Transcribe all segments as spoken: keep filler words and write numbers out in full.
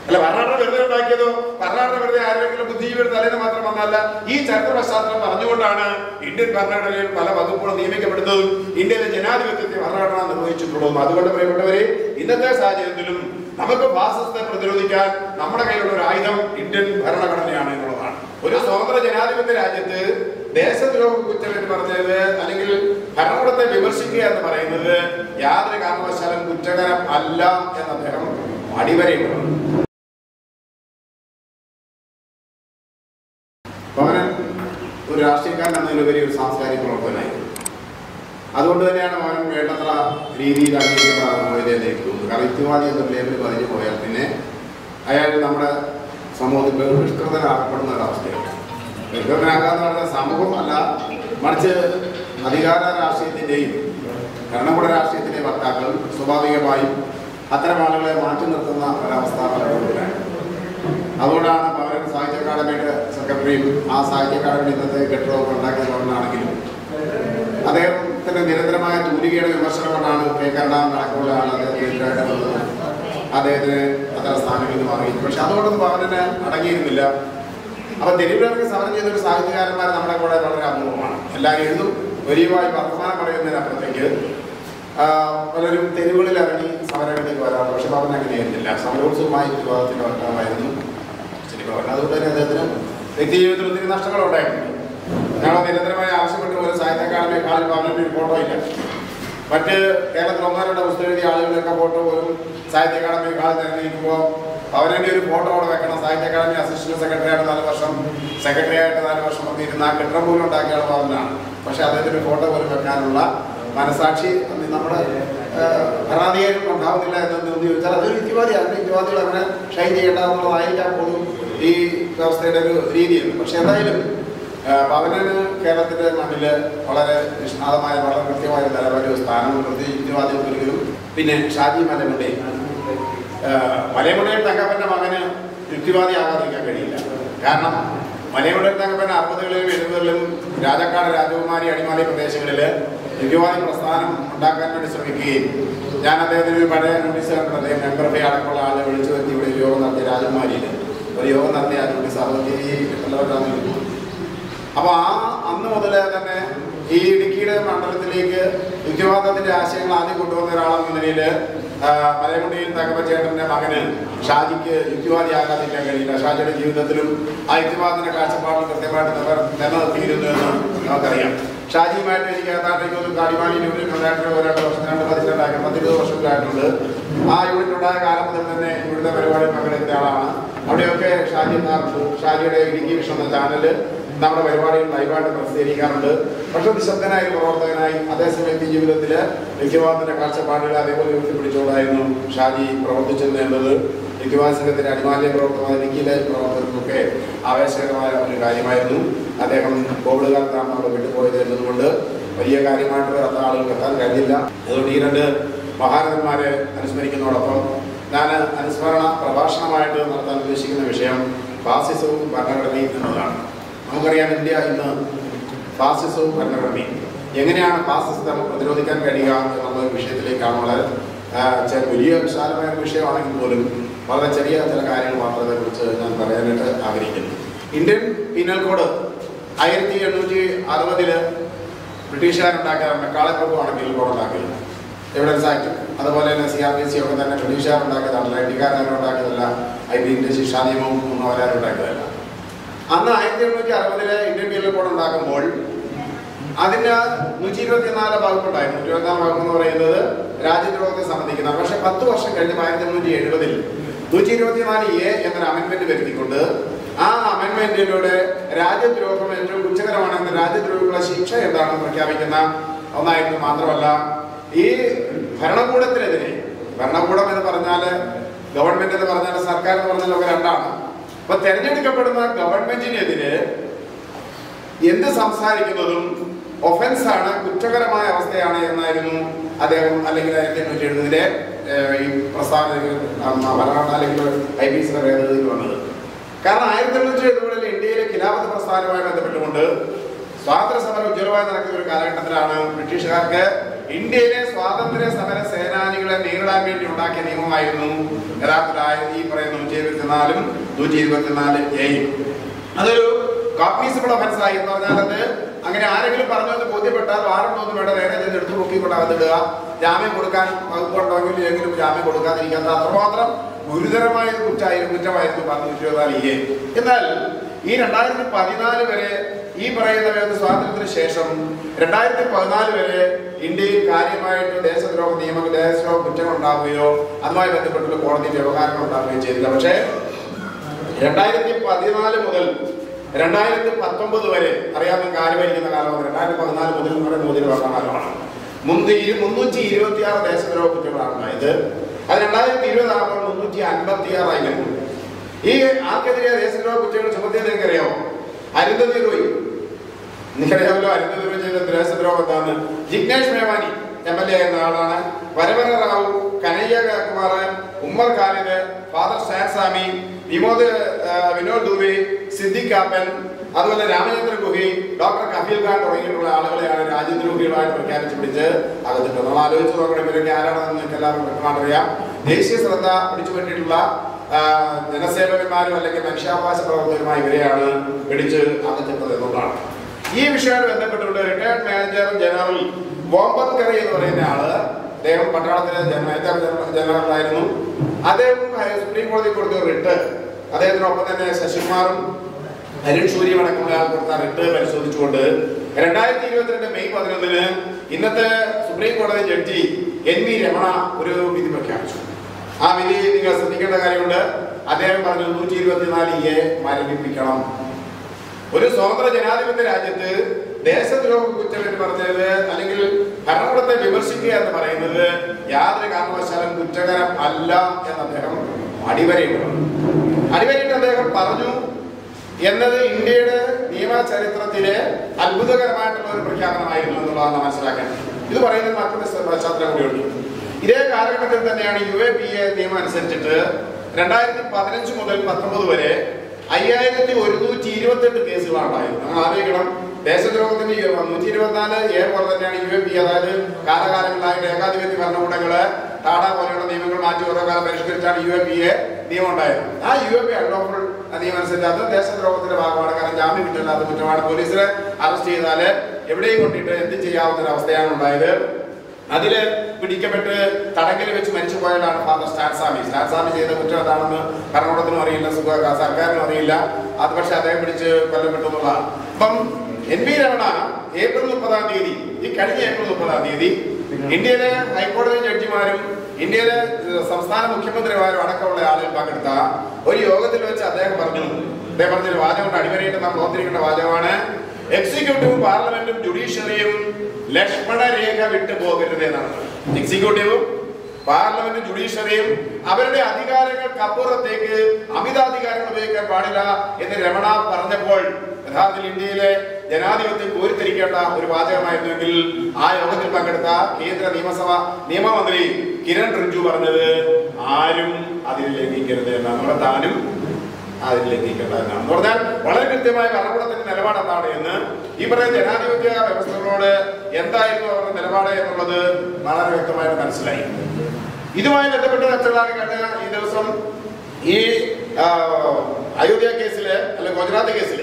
അല്ല ഭരണഘടന വെറുതെ ഉണ്ടാക്കിയതോ ഭരണഘടന വെറുതെ ആരെങ്കിലും ബുദ്ധിജീവിയുടെ തലേന്ന് മാത്രം വന്നല്ല. ഈ ചരിത്ര പശ്ചാത്തലം പറഞ്ഞുകൊണ്ടാണ് ഇന്ത്യൻ ഭരണഘടനയിൽ പല വകുപ്പുകളും നിയമിക്കപ്പെടുന്നതും ഇന്ത്യയിലെ ജനാധിപത്യത്തെ ഭരണഘടന നിർവഹിച്ചിട്ടുള്ളതും. അതുകൊണ്ട് പ്രിയപ്പെട്ടവരെ, ഇന്നത്തെ സാഹചര്യത്തിലും നമുക്ക് ഫാസിസത്തെ പ്രതിരോധിക്കാൻ നമ്മുടെ കയ്യിലുള്ള ഒരു ആയുധം ഇന്ത്യൻ ഭരണഘടനയാണ് എന്നുള്ളതാണ്. ഒരു സ്വതന്ത്ര ജനാധിപത്യ രാജ്യത്ത് ദേശദ്രോഹ കുറ്റം എന്ന് പറഞ്ഞത് അല്ലെങ്കിൽ ഭരണകൂടത്തെ വിമർശിക്കുക എന്ന് പറയുന്നത് യാതൊരു കാരണവശാലും കുറ്റകരം അല്ല എന്ന് അദ്ദേഹം അടിവരയിടുന്നു. പവനൻ ഒരു രാഷ്ട്രീയക്കാരൻ എന്നതിലുപരി ഒരു സാംസ്കാരിക പ്രവർത്തകനായിരുന്നു. അതുകൊണ്ട് തന്നെയാണ് പവനൻ വേണ്ടത്ര രീതിയിൽ അംഗീകരിക്കപ്പെടാതെ എനിക്ക് തോന്നുന്നത്. കാരണം യുക്തിവാദി എന്നൊരു ലേബിൾ പതിഞ്ഞു പോയാൽ പിന്നെ അയാൾ നമ്മുടെ സമൂഹത്തിൽ നിഷ്കൃതനാക്കപ്പെടുന്ന ഒരവസ്ഥയാണ്. നിഷ്കൃതനാക്കാന്ന് പറഞ്ഞാൽ സമൂഹം അല്ല, മറിച്ച് അധികാര രാഷ്ട്രീയത്തിൻ്റെയും ഭരണകൂട രാഷ്ട്രീയത്തിൻ്റെയും വക്താക്കൾ സ്വാഭാവികമായും അത്തരം ആളുകളെ മാറ്റി നിർത്തുന്ന ഒരവസ്ഥ പലപ്പോഴും. അതുകൊണ്ടാണ് പവനൻ സാഹിത്യ അക്കാദമിയുടെ സെക്രട്ടറിയും ആ സാഹിത്യ അക്കാദമി ഇന്നത്തെ കെട്ടിടമൊക്കെ ഉണ്ടാക്കിയ പവനാണെങ്കിലും അദ്ദേഹത്തിന്റെ നിരന്തരമായ തൂലികയുടെ വിമർശനം കൊണ്ടാണ് കെ കരുണാകരൻ അടക്കമുള്ള ആൾ അദ്ദേഹത്തിനെതിരായിട്ട് വന്നത്. അദ്ദേഹത്തിന് അത്തരം സ്ഥാനങ്ങളിൽ നിന്ന് മാറിയിരുന്നു. പക്ഷെ അതുകൊണ്ടൊന്നും പവനന് അടങ്ങിയിരുന്നില്ല. അപ്പൊ തെരുവിലിറങ്ങി സമരം ചെയ്തൊരു സാഹിത്യകാരന്മാർ നമ്മുടെ കൂടെ വളരെ അപൂർവമാണ്. എല്ലാവരും എഴുതും വലിയവായി വർത്തമാനം പറയുന്നതിനപ്പുറത്തേക്ക് പലരും തെരുവുകളിൽ ഇറങ്ങി സമരങ്ങളിലേക്ക് വരാം. പക്ഷെ പവൻ അങ്ങനെയായിരുന്നില്ല. സമരോത്സവമായി വിവാദത്തിന്റെ വർത്തമാനമായിരുന്നു ശരി പവൻ. അതുകൊണ്ട് തന്നെ അദ്ദേഹത്തിന് വ്യക്തി ജീവിതത്തിൽ ഒത്തിരി നഷ്ടങ്ങളുണ്ടായിട്ടുണ്ട്. ഞങ്ങൾ നിരന്തരമായി ആവശ്യപ്പെട്ട ഒരു സാഹിത്യ അക്കാദമി കാളിൽ പവനന്റെ ഒരു ഫോട്ടോ ഇല്ല. മറ്റ് കേരളത്തിൽ ഒന്നാരുടെ പുസ്തകം എഴുതിയ ആളുകളുടെയൊക്കെ ഫോട്ടോ പോലും സാഹിത്യ അക്കാദമി കാളിൽ തിരഞ്ഞെടുക്കുമ്പോൾ പവനന്റെ ഒരു ഫോട്ടോ അവിടെ വെക്കണം. സാഹിത്യ അക്കാദമി അസിസ്റ്റന്റ് സെക്രട്ടറി ആയിട്ട് നാല് വർഷം സെക്രട്ടറി ആയിട്ട് നാല് വർഷം ഒക്കെ ഇരുന്ന ആ കെട്ടിടം പോലും ഉണ്ടാക്കിയ ആൾ പവനാണ്. പക്ഷെ അദ്ദേഹത്തിന്റെ ഫോട്ടോ പോലും വെക്കാനുള്ള മനസാക്ഷി നമ്മുടെ ഭരണാധികാരികൾ ഉണ്ടാവുന്നില്ല എന്ന് ചോദിച്ചാൽ അതൊരു യുക്തിവാദിയാണ്. യുക്തിവാദികൾ അങ്ങനെ ഷൈൻ ചെയ്യേണ്ട എന്നുള്ളതായിരിക്കാം പോലും ഈ വ്യവസ്ഥയുടെ ഒരു രീതിയാണ്. പക്ഷെ എന്തായാലും പവനന് കേരളത്തിന്റെ മണ്ണില് വളരെ നിഷ്ണാതമായ വളരെ കൃത്യമായ നിലവാര സ്ഥാനം പ്രത്യേകിച്ച് യുക്തിവാദികൾക്കൊരിക്കലും. പിന്നെ ഷാജി മലമുണ്ടേ മലയമുണ്ടയിൽ തങ്കപ്പന്റെ മകന് യുക്തിവാദി ആകാതിരിക്കാൻ കഴിയില്ല. കാരണം മലയമുണ്ടയിൽ തങ്കപ്പൻ അറുപതുകളിലും എഴുപതുകളിലും രാജാക്കാട് രാജകുമാരി അടിമാലി പ്രദേശങ്ങളിൽ യുക്തിവാദി പ്രസ്ഥാനം ഉണ്ടാക്കാൻ വേണ്ടി ശ്രമിക്കുകയും ഞാൻ അദ്ദേഹത്തിന് പഴയ നോട്ടീസ് കണ്ടത് അദ്ദേഹം മെമ്പറുടെ അടക്കമുള്ള ആളെ വിളിച്ചു വരുത്തി ഇവിടെ ഒരു യോഗം നടത്തിയ രാജകുമാരിയിൽ ഒരു യോഗം നടത്തിയ ആ നോട്ടീസ് അറുപത്തി എല്ലാവരും. അപ്പൊ ആ അന്ന് മുതൽ തന്നെ ഈ ഇടുക്കിയുടെ മണ്ഡലത്തിലേക്ക് യുക്തിവാദത്തിന്റെ ആശയങ്ങൾ ആദ്യം കൊണ്ടുവന്ന ഒരാളെന്ന നിലയിൽ മലയമുണ്ടിയിൽ തങ്കപ്പച്ചേട്ടന്റെ മകന് ഷാജിക്ക് യുക്തിവാദി ആകാതിരിക്കാൻ കഴിയില്ല. ഷാജിയുടെ ജീവിതത്തിലും ആ യുക്തിവാദത്തിന്റെ കാഴ്ചപ്പാടുകൾ കൃത്യമായിട്ട് നിലനിർത്തിയിരുന്നു എന്ന് നമുക്കറിയാം. ഷാജിയുമായിട്ട് എനിക്ക് ഏതാണ്ടേക്കൊന്നും കാടിമാലി യൂണിറ്റ് ഉണ്ടായിട്ട് ഒരാണ്ട് വർഷം രണ്ട് പതിനെട്ടായിട്ട് പത്തിരുപത് വർഷത്തിലായിട്ടുണ്ട്. ആ യൂണിറ്റ് ഉണ്ടായ കാലം മുതൽ തന്നെ ഇവിടുത്തെ പരിപാടി പങ്കെടുത്ത ആളാണ്. അവിടെയൊക്കെ ഷാജി എത്താറുണ്ട്. ഷാജിയുടെ ഇടുക്കി വിഷൻ എന്ന ചാനല് നമ്മുടെ പരിപാടികൾ ലൈവായിട്ട് പ്രസിദ്ധീകരിക്കാറുണ്ട്. പക്ഷെ നിശബ്ദനായ ഒരു പ്രവർത്തകനായി അതേസമയം ജീവിതത്തിൽ യുക്തിവാദത്തിന്റെ കാഴ്ചപ്പാടുകൾ അതേപോലെ ഉയർത്തിപ്പിടിച്ചുകൊണ്ടായിരുന്നു ഷാജി പ്രവർത്തിച്ചത് എന്നത് യുക്തിവാദ സംഘത്തിന്റെ അടിമാലിയ പ്രവർത്തനം ഇടുക്കിയിലെ പ്രവർത്തനത്തിനൊക്കെ ആവേശകരമായ ഒരു കാര്യമായിരുന്നു. അദ്ദേഹം കോവിഡ് കാലത്താണ് അവിടെ വിട്ടുപോയത് എന്നതുകൊണ്ട് വലിയ കാര്യമായിട്ട് വരാത്ത ആളുകൾക്ക് എത്താൻ കഴിഞ്ഞില്ല. അതുകൊണ്ട് ഈ രണ്ട് മഹാരഥന്മാരെ അനുസ്മരിക്കുന്നതോടൊപ്പം ഞാൻ അനുസ്മരണ പ്രഭാഷണമായിട്ട് നടത്താൻ ഉദ്ദേശിക്കുന്ന വിഷയം ഫാസിസവും ഭരണഘടനയും എന്നതാണ്. നമുക്കറിയാം ഇന്ത്യ ഇന്ന് ഫാസിസവും ഭരണഘടനയും എങ്ങനെയാണ് ഫാസിസത്തെ പ്രതിരോധിക്കാൻ കഴിയുക എന്നുള്ള വിഷയത്തിലേക്കാണ് വളരെ വലിയ വിശാലമായ വിഷയമാണെങ്കിൽ പോലും വളരെ ചെറിയ ചില കാര്യങ്ങൾ മാത്രമേ കുറിച്ച് ഞാൻ പറയാനായിട്ട് ആഗ്രഹിക്കുന്നു. ഇന്ത്യൻ പീനൽ കോഡ് ആയിരത്തി എണ്ണൂറ്റി അറുപതില് ബ്രിട്ടീഷുകാരുണ്ടാക്കിയ മെക്കാളെ പീനൽ കോഡ് ഉണ്ടാക്കിയത്. എവിഡൻസ് ആക്ട് അതുപോലെ തന്നെ സി ആർ പി സി ഒക്കെ തന്നെ ബ്രിട്ടീഷുകാരുണ്ടാക്കിയതല്ല. ഇന്ത്യക്കാരും ഉണ്ടാക്കിയതല്ല. ഐ പി ഇന്ത്യ ശിക്ഷാ നിയമവും ഒന്നും അവരാരും ഉണ്ടാക്കിയതല്ല. അന്ന് ആയിരത്തി എണ്ണൂറ്റി അറുപതിലെ ഇന്ത്യൻ പീനൽ കോഡ് ഉണ്ടാക്കുമ്പോൾ അതിന് നൂറ്റി ഇരുപത്തിനാല് വകുപ്പുണ്ടായിരുന്നു. നൂറ്റി ഇരുപത്തിനാല് വകുപ്പ് എന്ന് പറയുന്നത് രാജ്യദ്രോഹത്തെ സംബന്ധിക്കുന്ന. പക്ഷെ പത്ത് വർഷം കഴിഞ്ഞപ്പോൾ ആയിരത്തി എണ്ണൂറ്റി എഴുപതിൽ നൂറ്റി ഇരുപത്തിനാല് എ എന്നൊരു അമെന്റ്മെന്റ് വരുത്തിക്കൊണ്ട് ആ അമെന്റ്മെന്റിലൂടെ രാജ്യദ്രോഹം ഏറ്റവും കുറ്റകരമാണെന്ന് രാജ്യദ്രോഹികളുടെ ശിക്ഷ എന്താണെന്ന് പ്രഖ്യാപിക്കുന്ന ഒന്നായിരുന്നു. മാത്രമല്ല ഈ ഭരണകൂടത്തിനെതിരെ, ഭരണകൂടം എന്ന് പറഞ്ഞാൽ ഗവൺമെന്റ് എന്ന് പറഞ്ഞാൽ സർക്കാർ എന്ന് പറഞ്ഞാൽ ഒക്കെ രണ്ടാണ്. അപ്പൊ തെരഞ്ഞെടുക്കപ്പെടുന്ന ഗവൺമെന്റിനെതിരെ എന്ത് സംസാരിക്കുന്നതും ഒഫൻസാണ്, കുറ്റകരമായ അവസ്ഥയാണ് എന്നായിരുന്നു അദ്ദേഹം അല്ലെങ്കിൽ ആയിരത്തി എണ്ണൂറ്റി എഴുപതിലെ ഈ പ്രസ്ഥാന ഭരണഘടന അല്ലെങ്കിൽ ഐ പി സിയുടെ ഭേദഗതിയിൽ വന്നത്. കാരണം ആയിരത്തി എണ്ണൂറ്റി എഴുപതിൽ ഇന്ത്യയിലെ ഖിലാഫത്ത് പ്രസ്ഥാനവുമായി ബന്ധപ്പെട്ടുകൊണ്ട് സ്വാതന്ത്ര്യ സമരം ഉജ്ജ്വലമായി നടക്കുന്ന ഒരു കാലഘട്ടത്തിലാണ് ബ്രിട്ടീഷുകാർക്ക് ഇന്ത്യയിലെ സ്വാതന്ത്ര്യ സമര സേനാനികളെ നേരിടാൻ വേണ്ടി ഉണ്ടാക്കിയ നിയമമായിരുന്നു യഥാർത്ഥത്തിൽ ഈ പറയുന്ന നൂറ്റി ഇരുപത്തിനാലും നൂറ്റി ഇരുപത്തിനാല് എയും. അതൊരു കോഗ്നിസബിൾ ഒഫൻസ് ആയി എന്ന് പറഞ്ഞാൽ അത് അങ്ങനെ ആരെങ്കിലും പറഞ്ഞു എന്ന് ബോധ്യപ്പെട്ടാൽ വാറണ്ട് ഒന്നും വേണ്ട, നേരെ ചെന്ന് എടുത്ത് നോക്കിക്കൊണ്ട് അകത്തിടുക. ജാമ്യം കൊടുക്കാൻ വകുപ്പുണ്ടെങ്കിൽ എങ്കിലും ജാമ്യം കൊടുക്കാതിരിക്കാത്ത അത്രമാത്രം ഗുരുതരമായ കുറ്റമായിരുന്നു കുറ്റമായിരുന്നു നൂറ്റി ഇരുപത്തിനാല് എ. എന്നാൽ ഈ രണ്ടായിരത്തി പതിനാല് വരെ ഈ പറയുന്ന സ്വാതന്ത്ര്യത്തിന് ശേഷം രണ്ടായിരത്തി പതിനാല് വരെ ഇന്ത്യയിൽ കാര്യമായിട്ട് ദേശദ്രോഹ നിയമ ദേശദ്രോഹ കുറ്റങ്ങൾ ഉണ്ടാവുകയോ അതുമായി ബന്ധപ്പെട്ടുള്ള കോടതി വ്യവഹാരങ്ങൾ ഉണ്ടാവുകയോ ചെയ്തില്ല. പക്ഷേ രണ്ടായിരത്തി പതിനാല് മുതൽ രണ്ടായിരത്തി പത്തൊമ്പത് വരെ അറിയാവുന്ന കാര്യമായിരിക്കുന്ന കാലമാണ്. രണ്ടായിരത്തി പതിനാല് മുതൽ നമ്മുടെ മോദി പറഞ്ഞ കാലമാണ്. മുന്തി മുന്നൂറ്റി ഇരുപത്തി ആറ് ദേശദ്രോഹ കുറ്റങ്ങളാണ് ഉണ്ടായത്. അത് രണ്ടായിരത്തി ഇരുപത് ആകുമ്പോൾ മുന്നൂറ്റി അൻപത്തി ആറായി വരുന്നു. ഈ ആർക്കെതിരെ ദേശദ്രോഹ കുറ്റങ്ങൾ ചുമത്തിയത് നിങ്ങൾക്കറിയാമോ? അരുന്ധതി റോയ്, നിങ്ങൾക്കറിയാമല്ലോ അരുന്ധതി റോയ് ചെയ്ത ദേശദ്രോഹം എന്താണ്? Jignesh Mevani M L A ആയിരുന്ന ആളാണ്. വരവര റാവു, കനയ്യ കുമാർ, ഉമ്മർ ഖാലിദ്, ഫാദർ സ്റ്റാൻസ്വാമി, വിനോദ് വിനോദ് ദുബെ, സിദ്ദിഖ് കാപ്പൻ, അതുപോലെ രാമചന്ദ്ര ഗുഹി, ഡോക്ടർ കഫീൽ ഖാൻ തുടങ്ങിയിട്ടുള്ള ആളുകളെയാണ് രാജ്യദ്രോഹികളായി പ്രഖ്യാപിച്ച് പിടിച്ച് അകത്തിട്ടത്. നമ്മൾ ആലോചിച്ച് നോക്കണം ഇവരൊക്കെ ആരാണെന്ന് നിങ്ങൾക്ക് എല്ലാവർക്കും വ്യക്തമായിട്ട് അറിയാം. ദേശീയ ശ്രദ്ധ പിടിച്ചു പറ്റിയിട്ടുള്ള ജനസേവകന്മാരും അല്ലെങ്കിൽ മനുഷ്യാവകാശ പ്രവർത്തകരുമായി ഇവരെയാണ് പിടിച്ച് അകത്തിട്ടത് എന്നുള്ളതാണ്. ഈ വിഷയവുമായി ബന്ധപ്പെട്ടുകൊണ്ട് റിട്ടയർഡ് മേജർ ജനറൽ ബോംബത്കർ എന്ന് പറയുന്ന ആള്, അദ്ദേഹം പട്ടാളത്തിലെ മേജർ ജനറലായിരുന്നു. അദ്ദേഹം സുപ്രീം കോടതി കൊടുത്ത റിട്ട്, അദ്ദേഹത്തിനൊപ്പം തന്നെ ശശികുമാറും അരുൺ സൂര്യം അടക്കമുള്ള ആൾ കൊടുത്ത റിട്ട് പരിശോധിച്ചുകൊണ്ട് രണ്ടായിരത്തി ഇരുപത്തിരണ്ട് മെയ് പതിനൊന്നിന് ഇന്നത്തെ സുപ്രീം കോടതി ജഡ്ജി എൻ വി രമണ ഒരു വിധി പ്രഖ്യാപിച്ചു. ആ വിധി നിങ്ങൾ ശ്രദ്ധിക്കേണ്ട കാര്യമുണ്ട്. അദ്ദേഹം പറഞ്ഞു നൂറ്റി ഇരുപത്തിനാല് എ മരവിപ്പിക്കണം. ഒരു സ്വതന്ത്ര ജനാധിപത്യ രാജ്യത്ത് ദേശദ്രോഹ കുറ്റം എന്ന് പറഞ്ഞത് അല്ലെങ്കിൽ ഭരണകൂടത്തെ വിമർശിക്കുക എന്ന് പറയുന്നത് യാതൊരു കാരണവശാലും കുറ്റകരം അല്ല എന്ന് അദ്ദേഹം അടിവരയിട്ടു അടിവരയിട്ട് അദ്ദേഹം പറഞ്ഞു എന്നത് ഇന്ത്യയുടെ നിയമ ചരിത്രത്തിലെ അത്ഭുതകരമായിട്ടുള്ള ഒരു പ്രഖ്യാപനമായിരുന്നു എന്നുള്ളതാണ് മനസ്സിലാക്കാൻ. ഇത് പറയുന്നത് മറ്റൊരു പശ്ചാത്തലം കൂടിയുണ്ട്. ഇതേ കാലഘട്ടത്തിൽ തന്നെയാണ് യു എ പി എ നിയമം അനുസരിച്ചിട്ട് രണ്ടായിരത്തി പതിനഞ്ച് മുതൽ പത്തൊമ്പത് വരെ അയ്യായിരത്തി ഒരുന്നൂറ്റി ഇരുപത്തി എട്ട് കേസുകളാണ് ഉണ്ടായത്. നമ്മൾ ആലോചിക്കണം, ദേശദ്രോഹത്തിന്റെ നൂറ്റി ഇരുപത്തിനാല് എ പോലെ തന്നെയാണ് യു എ പി. അതായത് കാലകാലങ്ങളായിട്ട് ഏകാധിപത്യ ഭരണകൂടങ്ങള് ടാഡ പോലെയുള്ള നിയമങ്ങൾ മാറ്റി ഓരോ കാലം പരിഷ്കരിച്ചാണ് യു എ പി എ നിയമം ഉണ്ടായത്. ആ യു എ പി അൺലോഫുൾ നിയമം അനുസരിച്ച് അത് ദേശദ്രോഹത്തിന്റെ ഭാഗമാണ്. കാരണം ജാമ്യം കിട്ടില്ലാത്ത കുറ്റമാണ്. പോലീസിനെ അറസ്റ്റ് ചെയ്താല് എവിടെയും കൊണ്ടിട്ട് എന്ത് ചെയ്യാവുന്ന ഒരു അവസ്ഥയാണ് ഉണ്ടായത്. അതില് പിടിക്കപ്പെട്ട് തടങ്കൽ വെച്ച് മരിച്ചു പോയതാണ് ഫാദർ സ്റ്റാൻസ്വാമി. സ്റ്റാൻസ്വാമി ചെയ്ത കുറ്റം എന്താണെന്ന് ഭരണകൂടത്തിനും അറിയില്ല, സർക്കാരിനും അറിയില്ല. അത് പക്ഷെ അദ്ദേഹം പിടിച്ച് കൊല്ലപ്പെട്ടു എന്നുള്ളതാണ്. അപ്പം എൻ വി രമണ ഏപ്രിൽ മുപ്പതാം തീയതി ഈ കഴിഞ്ഞ ഏപ്രിൽ മുപ്പതാം തീയതി ഇന്ത്യയിലെ ഹൈക്കോടതി ജഡ്ജിമാരും ഇന്ത്യയിലെ സംസ്ഥാന മുഖ്യമന്ത്രിമാരും അടക്കമുള്ള ആളുകൾ പങ്കെടുത്ത ഒരു യോഗത്തിൽ വെച്ച് അദ്ദേഹം പറഞ്ഞു അദ്ദേഹം പറഞ്ഞൊരു വാചകം അടിവരയിട്ട് നാം ഓർത്തിരിക്കേണ്ട വാചകമാണ്: എക്സിക്യൂട്ടീവും പാർലമെന്റും ജുഡീഷ്യറിയും ലക്ഷ്മണ രേഖ വിട്ടു പോകരുത് എന്നാണ്. എക്സിക്യൂട്ടീവും പാർലമെന്റും ജുഡീഷ്യറിയും അവരുടെ അധികാരങ്ങൾക്ക് അപ്പുറത്തേക്ക് അമിതാധികാരങ്ങൾ ഉപയോഗിക്കാൻ പാടില്ല എന്ന് രമണ പറഞ്ഞപ്പോൾ യഥാർത്ഥത്തിൽ ഇന്ത്യയിലെ ജനാധിപത്യം കോരിത്തിരിക്കേണ്ട ഒരു വാചകമായിരുന്നുവെങ്കിൽ ആ യോഗത്തിൽ പങ്കെടുത്ത കേന്ദ്ര നിയമസഭ നിയമമന്ത്രി കിരൺ റിജിജു പറഞ്ഞത് ആരും അതിൽ ലംഘിക്കരുത് എന്നാണ്. നമ്മുടെ താനും അതിൽ ലംഘിക്കേണ്ട എന്നാണ് എന്ന് പറഞ്ഞാൽ വളരെ കൃത്യമായ ഭരണകൂടത്തിന്റെ നിലപാട് എന്താണ് എന്ന് ഈ പറയുന്ന ജനാധിപത്യ വ്യവസ്ഥകളോട് എന്തായിരുന്നു അവരുടെ നിലപാട് എന്നുള്ളത് വളരെ വ്യക്തമായിട്ട് മനസ്സിലായി. ഇതുമായി ബന്ധപ്പെട്ട ചർച്ചകളാണ് കഴിഞ്ഞ ഈ ദിവസം ഈ അയോധ്യ കേസിലെ അല്ലെ ഗുജറാത്ത് കേസിലെ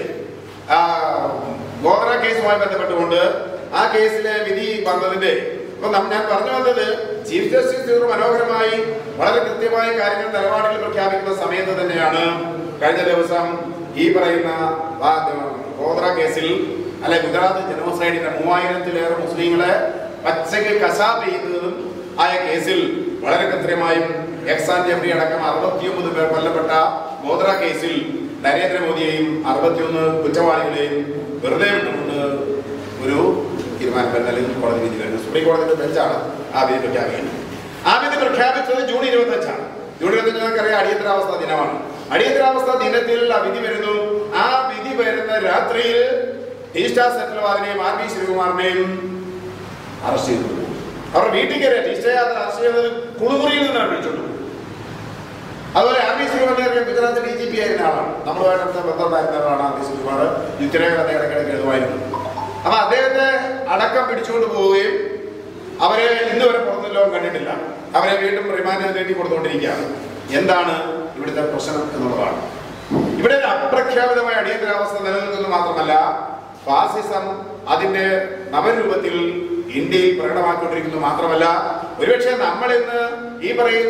ഗോത്ര കേസുമായി ബന്ധപ്പെട്ടുകൊണ്ട് ആ കേസിലെ വിധി വന്നതിന്റെ അപ്പൊ ഞാൻ പറഞ്ഞു വന്നത് ചീഫ് ജസ്റ്റിസ് ഇവർ മനോഹരമായി വളരെ കൃത്യമായ കാര്യങ്ങൾ നിലപാടുകൾ പ്രഖ്യാപിക്കുന്ന സമയത്ത് തന്നെയാണ് കഴിഞ്ഞ ദിവസം ഈ പറയുന്ന ഗോത്ര കേസിൽ അല്ലെ ഗുജറാത്ത് ജനോസൈഡിന്റെ മൂവായിരത്തിലേറെ മുസ്ലിങ്ങളെ പച്ചയ്ക്ക് കശാപ്പ് ചെയ്തതും ആയ കേസിൽ വളരെ കൃത്യമായും എക്സാൻ ജെഫ്രി അടക്കം അറുപത്തിയൊമ്പത് പേർ കൊല്ലപ്പെട്ട ഗോത്ര കേസിൽ നരേന്ദ്രമോദിയെയും അറുപത്തിയൊന്ന് കുറ്റവാളികളെയും വെറുതെ വിട്ടുകൊണ്ട് ഒരു തീരുമാനം അല്ലെങ്കിൽ കോടതി വിധി കഴിഞ്ഞു. സുപ്രീം കോടതിയുടെ ബെഞ്ചാണ് ആ വിധി പ്രഖ്യാപിക്കുന്നത്. ആ വിധി പ്രഖ്യാപിച്ചത് ജൂൺ ഇരുപത്തി അഞ്ചാണ്. ജൂൺ ഇരുപത്തി അഞ്ച് നമുക്കറിയാം അടിയന്തരാവസ്ഥ ദിനമാണ്. അടിയന്തരാവസ്ഥ ദിനത്തിൽ ആ വിധി വരുന്നു. ആ വിധി വരുന്ന രാത്രിയിൽ ടീസ്റ്റ സെറ്റിൽവാദിനെയും ആർ ബി ശ്രീകുമാറിനെയും അറസ്റ്റ് ചെയ്തു. അവർ വീട്ടിൽ കയറിയ ടീസ്റ്റയെ അറസ്റ്റ് ചെയ്തത് കുളിമുറിയിൽ നിന്നാണ് വിളിച്ചോണ്ടു. അതുപോലെ ആർ ബി ശ്രീകുമാറിനെ ഗുജറാത്ത് ഡി ജി പി ആയിരുന്ന ആളാണ്. നമ്മളുമായിട്ട് ബന്ധമുണ്ടായിരുന്ന ആളാണ് ആർ ബി ശ്രീകുമാർ. യുദ്ധരേഖ ഇടയ്ക്കിടയ്ക്ക് എഴുതുമായിരുന്നു. അപ്പൊ അദ്ദേഹത്തെ അടക്കം പിടിച്ചുകൊണ്ട് പോവുകയും അവരെ ഇന്ന് വരെ പുറത്തു ലോകം കണ്ടിട്ടില്ല. അവരെ വീണ്ടും റിമാൻഡ് നേടി കൊടുത്തുകൊണ്ടിരിക്കുകയാണ്. എന്താണ് ഇവിടുത്തെ പ്രശ്നം എന്നുള്ളതാണ്. ഇവിടെ ഒരു അപ്രഖ്യാപിതമായ അടിയന്തരാവസ്ഥ നിലനിൽക്കുന്നത് മാത്രമല്ല, ഫാസിസം അതിന്റെ നവരൂപത്തിൽ ഇന്ത്യയിൽ പ്രകടമാക്കിക്കൊണ്ടിരിക്കുന്നത് മാത്രമല്ല, ഒരുപക്ഷെ നമ്മൾ ഇന്ന് ഈ പറയുന്ന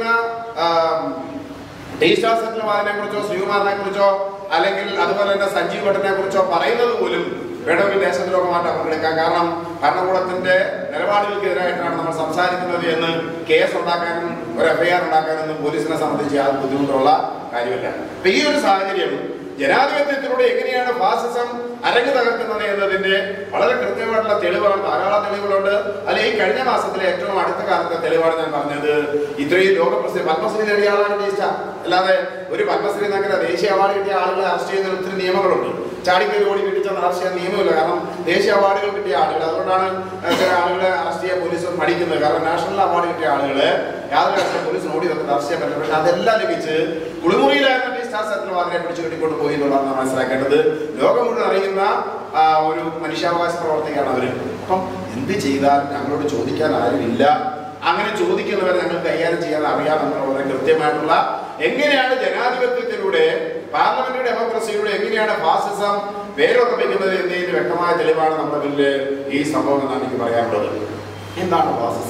ടി സ്റ്റാർ സെറ്റിൽമാനെ കുറിച്ചോ ശ്രീകുമാറിനെ കുറിച്ചോ അല്ലെങ്കിൽ അതുപോലെ തന്നെ സഞ്ജീവ് ഭട്ടിനെ കുറിച്ചോ പറയുന്നത് പോലും വേണമെങ്കിൽ ദേശദ്രോഹമായിട്ട് പങ്കെടുക്കാം. കാരണം ഭരണകൂടത്തിന്റെ നിലപാടുകൾക്കെതിരായിട്ടാണ് നമ്മൾ സംസാരിക്കുന്നത് എന്ന് കേസ് ഉണ്ടാക്കാനും ഒരു എഫ്ഐആർ ഉണ്ടാക്കാനൊന്നും പോലീസിനെ സംബന്ധിച്ച് യാതൊരു ബുദ്ധിമുട്ടുള്ള കാര്യമില്ല. അപ്പൊ ഈ ഒരു സാഹചര്യം ജനാധിപത്യത്തിലൂടെ എങ്ങനെയാണ് ഫാസിസം അരങ്ങ് തകർക്കുന്നത് എന്നതിന്റെ വളരെ കൃത്യമായിട്ടുള്ള തെളിവാണ്. ധാരാളം തെളിവുകളുണ്ട്. അല്ലെ ഈ കഴിഞ്ഞ മാസത്തിലെ ഏറ്റവും അടുത്ത കാലത്തെ തെളിവാണ് ഞാൻ പറഞ്ഞത്. ഇത്രയും ലോകപ്രസിദ്ധ പത്മശ്രീ നേടിയ ആളാണ് ടീസ്റ്റ. അല്ലാതെ ഒരു പത്മശ്രീ നഗര ദേശീയ അവാർഡ് കിട്ടിയ ആളുകളെ അറസ്റ്റ് ചെയ്യുന്ന ഒത്തിരി നിയമങ്ങളുണ്ട്. ചാടിക്കറി ഓടി പിടിച്ചെന്ന് അറസ്റ്റ് ചെയ്യാൻ നിയമമില്ല. കാരണം ദേശീയ അവാർഡുകൾ കിട്ടിയ ആളുകൾ, അതുകൊണ്ടാണ് ചില ആളുകളെ അറസ്റ്റ് ചെയ്യാൻ പോലീസ് മടിക്കുന്നത്. കാരണം നാഷണൽ അവാർഡ് കിട്ടിയ ആളുകളെ യാതൊരു കാലത്തും പോലീസ് ഓടി നമുക്ക് അറസ്റ്റ് ചെയ്യാൻ പറ്റില്ല. പക്ഷെ അതെല്ലാം ലഭിച്ച് കുളിമുറിയിലായിരുന്ന ടി സ്റ്റാർ സെറ്റിൽമാരെ പിടിച്ചു കെട്ടിക്കൊണ്ട് പോയി എന്നുള്ളതാണ് മനസ്സിലാക്കേണ്ടത്. ലോകം മുഴുവൻ അറിയുന്ന ഒരു മനുഷ്യാവകാശ പ്രവർത്തകരാണ് അവര്. അപ്പം എന്ത് ചെയ്താൽ ഞങ്ങളോട് ചോദിക്കാൻ ആരുമില്ല. അങ്ങനെ ചോദിക്കുന്നവരെ ഞങ്ങൾ കൈകാര്യം ചെയ്യാൻ അറിയാമെന്നുള്ള വളരെ കൃത്യമായിട്ടുള്ള എങ്ങനെയാണ് ജനാധിപത്യത്തിലൂടെ പാർലമെന്ററി ഡെമോക്രസിയിലൂടെ എങ്ങനെയാണ് ഫാസിസം വേരുറപ്പിക്കുന്നത് എന്നതിന് വ്യക്തമായ തെളിവാണ് നമ്മുടെ മുന്നിൽ ഈ സംഭവം എന്നാണ് എനിക്ക് പറയാനുള്ളത്. എന്താണ് ഫാസിസം?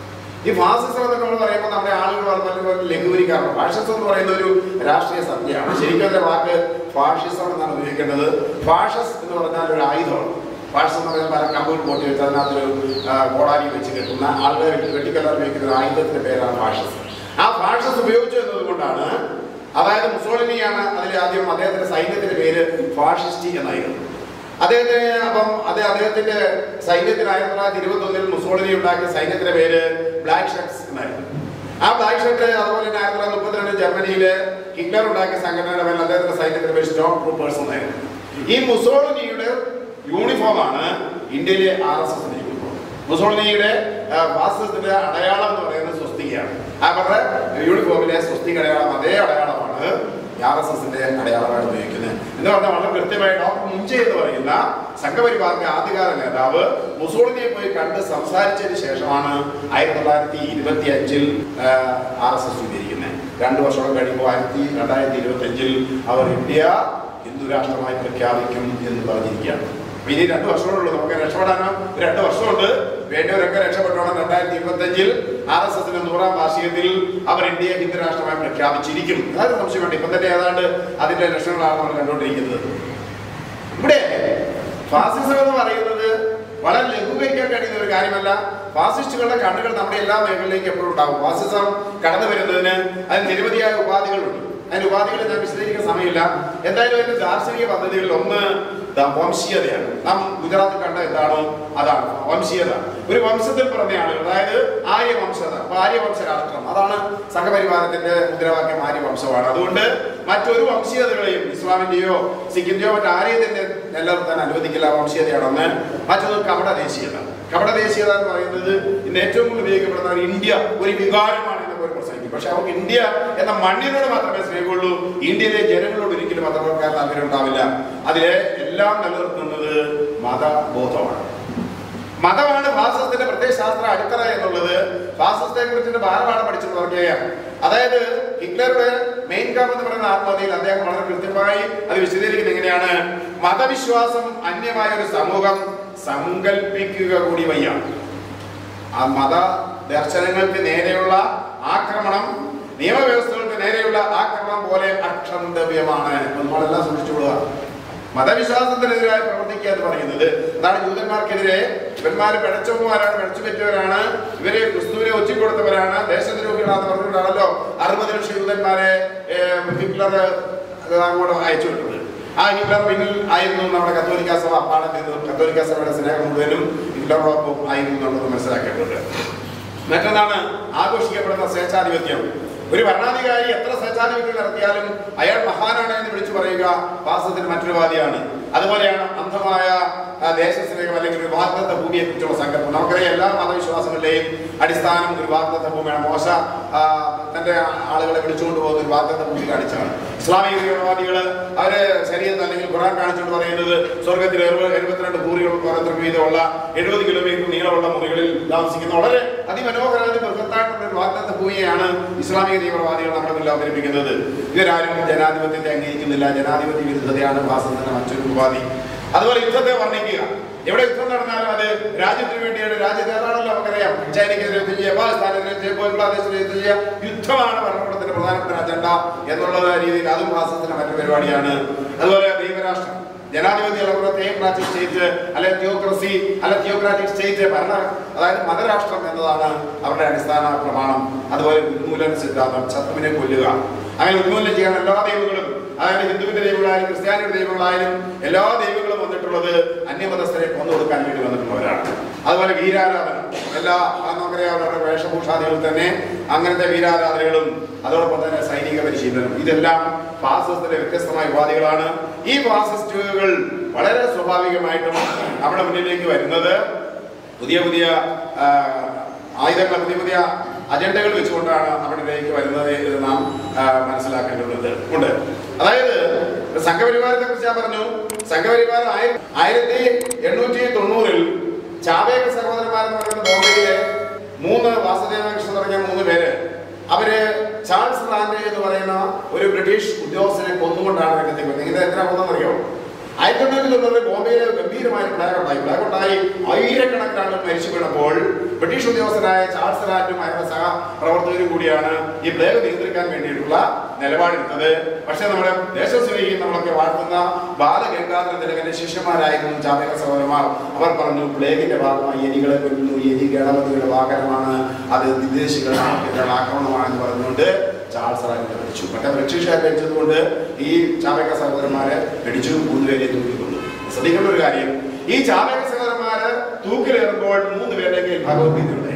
ഈ ഫാസിസം എന്നൊക്കെ നമ്മൾ പറയുമ്പോൾ നമ്മുടെ ആളുകൾ വളരെ ലഘൂകരിക്കാറുണ്ട്. ഫാഷിസം എന്ന് പറയുന്ന ഒരു രാഷ്ട്രീയ സംഖ്യയാണ്. ശരിക്കും അതിന്റെ വാക്ക് ഫാഷിസം എന്നാണ് ഉപയോഗിക്കേണ്ടത്. ഫാഷസ് എന്ന് പറഞ്ഞാൽ ഒരു ആയുധമാണ്. ഫാഷിസം എന്ന് പറയുന്നത് പല കമ്പൂർ പോട്ടി വെച്ച് അതിനകത്തൊരു കോടാലി വെച്ച് കെട്ടുന്ന ആളുകളെ വെട്ടിക്കല്ലാൻ ഉപയോഗിക്കുന്ന ഒരു ആയുധത്തിന്റെ പേരാണ് ഫാഷിസം. ആ ഫാഷിസം ഉപയോഗിച്ചു എന്നതുകൊണ്ടാണ്, അതായത് മുസോളിനിയാണ് അതിൽ ആദ്യം അദ്ദേഹത്തിന്റെ സൈന്യത്തിന്റെ പേര് ഫാഷിസ്റ്റ് എന്നായിരുന്നു. അദ്ദേഹത്തിന് അപ്പം അത് അദ്ദേഹത്തിന്റെ സൈന്യത്തിന് ആയിരത്തി തൊള്ളായിരത്തി ഇരുപത്തി ഒന്നിൽ മുസോളിനി ഉണ്ടാക്കിയ സൈന്യത്തിന്റെ പേര് ബ്ലാക്ക് ഷർട്ട്സ് എന്നായിരുന്നു. ആ ബ്ലാക്ക് ഷർട്ട് അതുപോലെ തന്നെ ആയിരത്തി തൊള്ളായിരത്തി മുപ്പത്തിരണ്ട് ജർമ്മനിയിലെ ഹിറ്റ്ലർ ഉണ്ടാക്കിയ സംഘടനയുടെ പേരിൽ അദ്ദേഹത്തിന്റെ സൈന്യത്തിന്റെ പേര് സ്റ്റോം ട്രൂപ്പേഴ്സ് എന്നായിരുന്നു. ഈ മുസോളിനിയുടെ യൂണിഫോമാണ് ഇന്ത്യയിലെ ആർ എസ് എസിന്റെ യൂണിഫോം. മുസോളിനിയുടെ ഫാസിസത്തിന്റെ അടയാളം എന്ന് പറയുന്നത് സ്വസ്തികയാണ്. അവരുടെ യൂണിഫോമിലെ സ്വസ്തിക അടയാളം അതേ അടയാളമാണ് ആർ എസ് എസിന്റെ അടയാളമാണ് ഉപയോഗിക്കുന്നത് എന്ന് പറഞ്ഞാൽ വളരെ കൃത്യമായി ഡോക്ടർ മുഞ്ചെ എന്ന് പറയുന്ന സംഘപരിവാറിന്റെ ആദ്യകാല നേതാവ് മുസോളിനിയെ പോയി കണ്ട് സംസാരിച്ചതിന് ശേഷമാണ് ആയിരത്തി തൊള്ളായിരത്തി ഇരുപത്തി അഞ്ചിൽ ആർ എസ് എസ് രൂപീകരിക്കുന്നത്. രണ്ടു വർഷം കഴിയുമ്പോൾ ആയിരത്തി രണ്ടായിരത്തി ഇരുപത്തി അഞ്ചിൽ അവർ ഇന്ത്യ ഹിന്ദു രാഷ്ട്രമായി പ്രഖ്യാപിക്കും എന്ന് പറഞ്ഞിരിക്കുകയാണ്. ഇനി രണ്ടു വർഷമുള്ളൂ, നമുക്ക് രക്ഷപ്പെടാനോ രണ്ടു വർഷമുണ്ട്. വേണ്ടവരൊക്കെ രക്ഷപ്പെട്ടോണം. രണ്ടായിരത്തി ഇരുപത്തി അഞ്ചിൽ ആർ എസ് എസിന്റെ നൂറാം വാർഷികത്തിൽ അവർ ഇന്ത്യയെ ഹിന്ദു രാഷ്ട്രമായി പ്രഖ്യാപിച്ചിരിക്കും. അതായത് സംശയമുണ്ട്. ഇപ്പം തന്നെ ഏതാണ്ട് അതിന്റെ ലക്ഷണങ്ങളാണ് നമ്മൾ കണ്ടുകൊണ്ടിരിക്കുന്നത്. ഇവിടെ ഫാസിസം എന്ന് പറയുന്നത് വളരെ ലഘൂകരിക്കാൻ കഴിയുന്ന ഒരു കാര്യമല്ല. ഫാസിസ്റ്റുകളുടെ കണ്ണുകൾ നമ്മുടെ എല്ലാ മേഖലയിലേക്കും എപ്പോഴും ഉണ്ടാകും. ഫാസിസം കടന്നു വരുന്നതിന് അതിന് നിരവധിയായ ഉപാധികളുണ്ട്. അതിന്റെ ഉപാധികളെ ഞാൻ വിശദീകരിക്കാൻ സമയമില്ല. എന്തായാലും അതിന്റെ ദാർശനിക പദ്ധതികളിൽ ഒന്ന് വംശീയതയാണ്. നാം ഗുജറാത്തിൽ കണ്ട എന്താണോ അതാണ് വംശീയത. ഒരു വംശത്തിൽ പിറന്ന ആളുകൾ, അതായത് ആര്യവംശത, ആര്യവംശ രാഷ്ട്രം, അതാണ് സംഘപരിവാരത്തിന്റെ മുദ്രാവാക്യം. ആര്യവംശമാണ്. അതുകൊണ്ട് മറ്റൊരു വംശീയതകളെയും ഇസ്ലാമിന്റെയോ സിഖിന്റെയോ മറ്റാരെയും തന്നെ നിലനിർത്താൻ അനുവദിക്കില്ല. വംശീയതയാണെന്ന്. മറ്റൊന്ന് കപട ദേശീയത. കപട ദേശീയത എന്ന് പറയുന്നത് ഇന്ന് ഏറ്റവും കൂടുതൽ ഉപയോഗിക്കപ്പെടുന്ന ഇന്ത്യ ഒരു വികാരമാണ് എന്നൊക്കെ ഒരു പ്രസംഗിക്കും. പക്ഷെ അവർക്ക് ഇന്ത്യ എന്ന മണ്ണിനോട് മാത്രമേ സ്നേഹമുള്ളൂ. ഇന്ത്യയിലെ ജനങ്ങളോട് ഒരിക്കലും മതപ്രവർക്കാൻ താല്പര്യം ഉണ്ടാവില്ല. അതിലെ എല്ലാം നിലനിർത്തുന്നത് മതബോധമാണ്. മതമാണ് ഫാസിസത്തിന്റെ പ്രത്യയശാസ്ത്ര അടിത്തറ എന്നുള്ളത് ഫാസിസത്തെ കുറിച്ചിട്ട് ബാലപാഠം പഠിച്ചിട്ടുള്ളവർക്കെയാണ്. അതായത് ഹിറ്റ്ലറുടെ മെയിൻ കാമ്പ് എന്ന് പറയുന്ന ആത്മകഥയിൽ അദ്ദേഹം വളരെ കൃത്യമായി അത് വിശദീകരിക്കുന്നത് എങ്ങനെയാണ്: മതവിശ്വാസം അന്യമായ ഒരു സമൂഹം സങ്കല്പിക്കുക കൂടി വയ്യ. ആ മത ദർശനങ്ങൾക്ക് നേരെയുള്ള ആക്രമണം നിയമവ്യവസ്ഥകൾക്ക് നേരെയുള്ള ആക്രമണം പോലെ അക്ഷന്തവ്യമാണ്. നമ്മളെല്ലാം സൂക്ഷിച്ചുകൊള്ളുക. മതവിശ്വാസത്തിനെതിരായി പ്രവർത്തിക്കുക എന്ന് പറയുന്നത് അതാണ്. ജൂതന്മാർക്കെതിരെ ഇവന്മാര് പിഴച്ചവന്മാരാണ്, പിഴച്ചു പറ്റിയവരാണ്, ഇവരെ ക്രിസ്തുവിനെ ഒറ്റിക്കൊടുത്തവരാണ്, ദേശദ്രോഹികളാന്ന് പറഞ്ഞുകൊണ്ടാണല്ലോ അറുപത് ലക്ഷം ജൂതന്മാരെ ഹിറ്റ്ലർ അങ്ങോട്ട് അയച്ചു വിട്ടത്. ആ ഹിറ്റ്ലർ പിന്നിൽ ആയിരുന്നു നമ്മുടെ കത്തോലിക്ക സഭ. അപ്പാടെ കത്തോലിക്ക സഭയുടെ സ്നേഹം മുഴുവനും ഹിറ്റ്ലറോടൊപ്പം ആയിരുന്നു എന്നുള്ളത് മനസ്സിലാക്കേണ്ടതുണ്ട്. മറ്റൊന്നാണ് ആഘോഷിക്കപ്പെടുന്ന സ്വേച്ഛാധിപത്യം. ഒരു ഭരണാധികാരി എത്ര സ്വേച്ഛാധിപത്യം നടത്തിയാലും അയാൾ മഹാനാണ് എന്ന് വിളിച്ചു പറയുക ഫാസിസത്തിന് മറ്റൊരു വാദിയാണ്. അതുപോലെയാണ് അന്ധമായ ദേശസ്നേഹം അല്ലെങ്കിൽ ഒരു വാഗ്ദത്ത ഭൂമിയെ കുറിച്ചുള്ള സങ്കല്പം. നമുക്കറിയാം എല്ലാ മതവിശ്വാസങ്ങളുടെയും അടിസ്ഥാനം ഒരു വാഗ്ദത്ത ഭൂമിയാണ്. മോശ തന്റെ ആളുകളെ വിളിച്ചുകൊണ്ട് പോകുന്ന ഒരു വാഗ്ദത്ത ഭൂമി കാണിച്ചാണ്. ഇസ്ലാമിക തീവ്രവാദികൾ അവര് ശരീരത്ത് അല്ലെങ്കിൽ ഖുർആൻ കാണിച്ചുകൊണ്ട് പറയുന്നത് സ്വർഗത്തിൽ എഴുപത്തിരണ്ട് പൂറികൾ വീതമുള്ള എഴുപത് കിലോമീറ്റർ നീളമുള്ള മുറികളിൽ താമസിക്കുന്ന വളരെ അതിമനോഹരമായ ബൃഹത്തായിട്ടുള്ള ഒരു വാഗ്ദത്ത ഭൂമിയാണ് ഇസ്ലാമിക തീവ്രവാദികൾ നമ്മുടെ മുന്നിൽ അവതരിപ്പിക്കുന്നത്. ഇവരാരും ജനാധിപത്യത്തെ അംഗീകരിക്കുന്നില്ല. ജനാധിപത്യ വിരുദ്ധതയാണ് ഫാസിസത്തിന്റെ മറ്റൊരു ഉപാധി. അതുപോലെ യുദ്ധത്തെ വർണ്ണിക്കുക. എവിടെ യുദ്ധം നടന്നാലും അത് രാജ്യത്തിന് വേണ്ടിയാണ്. രാജ്യത്ത് ഏതാണല്ലോ നമുക്കറിയാം. ചൈനയ്ക്കെതിരെ യുദ്ധം ചെയ്യുക, പാകിസ്ഥാനെതിരെ ചെയ്യുക, ബംഗ്ലാദേശിനെതിരെ യുദ്ധം ചെയ്യുക. യുദ്ധമാണ് ഭരണകൂടത്തിന്റെ പ്രധാനപ്പെട്ട അജണ്ട എന്നുള്ള രീതിയിൽ അതും ഫാസിസത്തിന്റെ മറ്റൊരു പരിപാടിയാണ്. അതുപോലെ ദൈവരാഷ്ട്രം, ജനാധിപത്യ തിയോക്രാറ്റിക് സ്റ്റേറ്റ് അല്ലെ തിയോക്രസി അല്ലെ തിയോക്രാറ്റിക് സ്റ്റേറ്റ് ഭരണ അതായത് മതരാഷ്ട്രം എന്നതാണ് അവരുടെ അടിസ്ഥാന പ്രമാണം. അതുപോലെ ഉന്മൂലന സിദ്ധാന്തം, ശത്രുവിനെ കൊല്ലുക. അങ്ങനെ ഉന്മൂലനം ചെയ്യാൻ എല്ലാ ദൈവങ്ങളും, അതായത് ഹിന്ദുവിന്റെ ദൈവങ്ങളായാലും ക്രിസ്ത്യാനിയുടെ ദൈവങ്ങളായാലും എല്ലാ ദൈവങ്ങളും വന്നിട്ടുള്ളത് അന്യമതസ്ഥരെ കൊന്നു കൊടുക്കാൻ വേണ്ടി വന്നിട്ടുള്ളവരാണ്. അതുപോലെ വീരാരാധന, എല്ലാ നമുക്കറിയാം അവരുടെ വേഷഭൂഷാദികളിൽ തന്നെ അങ്ങനത്തെ വീരാരാധനകളും അതോടൊപ്പം തന്നെ സൈനിക പരിശീലനം, ഇതെല്ലാം ഫാസിസത്തിന്റെ വ്യത്യസ്തമായ ഉപാധികളാണ്. ഈ ഫാസിസ്റ്റുകൾ വളരെ സ്വാഭാവികമായിട്ടും നമ്മുടെ മുന്നിലേക്ക് വരുന്നത് പുതിയ പുതിയ ആയുധങ്ങൾ, പുതിയ പുതിയ അജണ്ടകൾ വെച്ചുകൊണ്ടാണ് നമ്മുടെ ഇടയിലേക്ക് വരുന്നത് എന്ന് നാം മനസ്സിലാക്കേണ്ടതുണ്ട് ഉണ്ട്. അതായത് സംഘപരിവാരത്തെ കുറിച്ച് ഞാൻ പറഞ്ഞു. സംഘപരിവാരം ആയിരത്തി എണ്ണൂറ്റി തൊണ്ണൂറിൽ ചാവേക സഹോദരന്മാരെന്ന് പറയുന്ന ബോംബെയിലെ മൂന്ന് വാസുദേവ കൃഷ്ണ തുടങ്ങിയ മൂന്ന് പേര് അവര് ചാൾസ് റാൻഡേ എന്ന് പറയുന്ന ഒരു ബ്രിട്ടീഷ് ഉദ്യോഗസ്ഥനെ കൊന്നുകൊണ്ടാണ് രംഗത്തേക്ക് വന്നത്. ഇത് എത്ര കൊന്നെന്നറിയോ? ആയിരത്തി തൊണ്ണൂറ്റി തൊണ്ണൂറിൽ ബോംബെയിലെ ഗംഭീരമായ ബ്ലാക്ക് ഉണ്ടായി. ബ്ലാക്ക് ഉണ്ടായി ആയിരക്കണക്കിന് ആളുകൾ മരിച്ചു വീണപ്പോൾ ബ്രിട്ടീഷ് ഉദ്യോഗസ്ഥനായ ചാൾസ് റാൻഡും അയാളുടെ സഹപ്രവർത്തകരും കൂടിയാണ് ഈ പ്ലേഗ് നിയന്ത്രിക്കാൻ വേണ്ടിയിട്ടുള്ള നിലപാടെടുത്തത്. പക്ഷെ നമ്മുടെ ദേശസ്നേഹിയും നമ്മളൊക്കെ വാഴ്ത്തുന്ന ബാലഗംഗാധര തിലകന്റെ ശിഷ്യന്മാരായിരുന്നു ചാവേക സഹോദരന്മാർ. അവർ പറഞ്ഞു, പ്ലേഗിന്റെ ഭാഗമായി എലികളെ കൊല്ലുന്നു, എലി ഗണപതിയുടെ വാഹനമാണ്, അത് വിദേശികളുടെ ആക്രമണമാണെന്ന് പറഞ്ഞുകൊണ്ട് ചാൾസ് റാൻഡിനെ പിടിച്ചു. മറ്റേ ബ്രിട്ടീഷുകാർ കഴിച്ചതുകൊണ്ട് ഈ ചാവേക സഹോദരന്മാരെ പിടിച്ചു, മൂന്നുപേരെ തൂക്കിക്കൊണ്ടു. ശ്രദ്ധിക്കേണ്ട ഒരു കാര്യം, ഈ ചാവേക സഹോദരന്മാര് തൂക്കിലേറുമ്പോൾ മൂന്ന് പേരുടെ കയ്യിൽ ഭഗവത്ഗീത ഉണ്ടായിരുന്നു.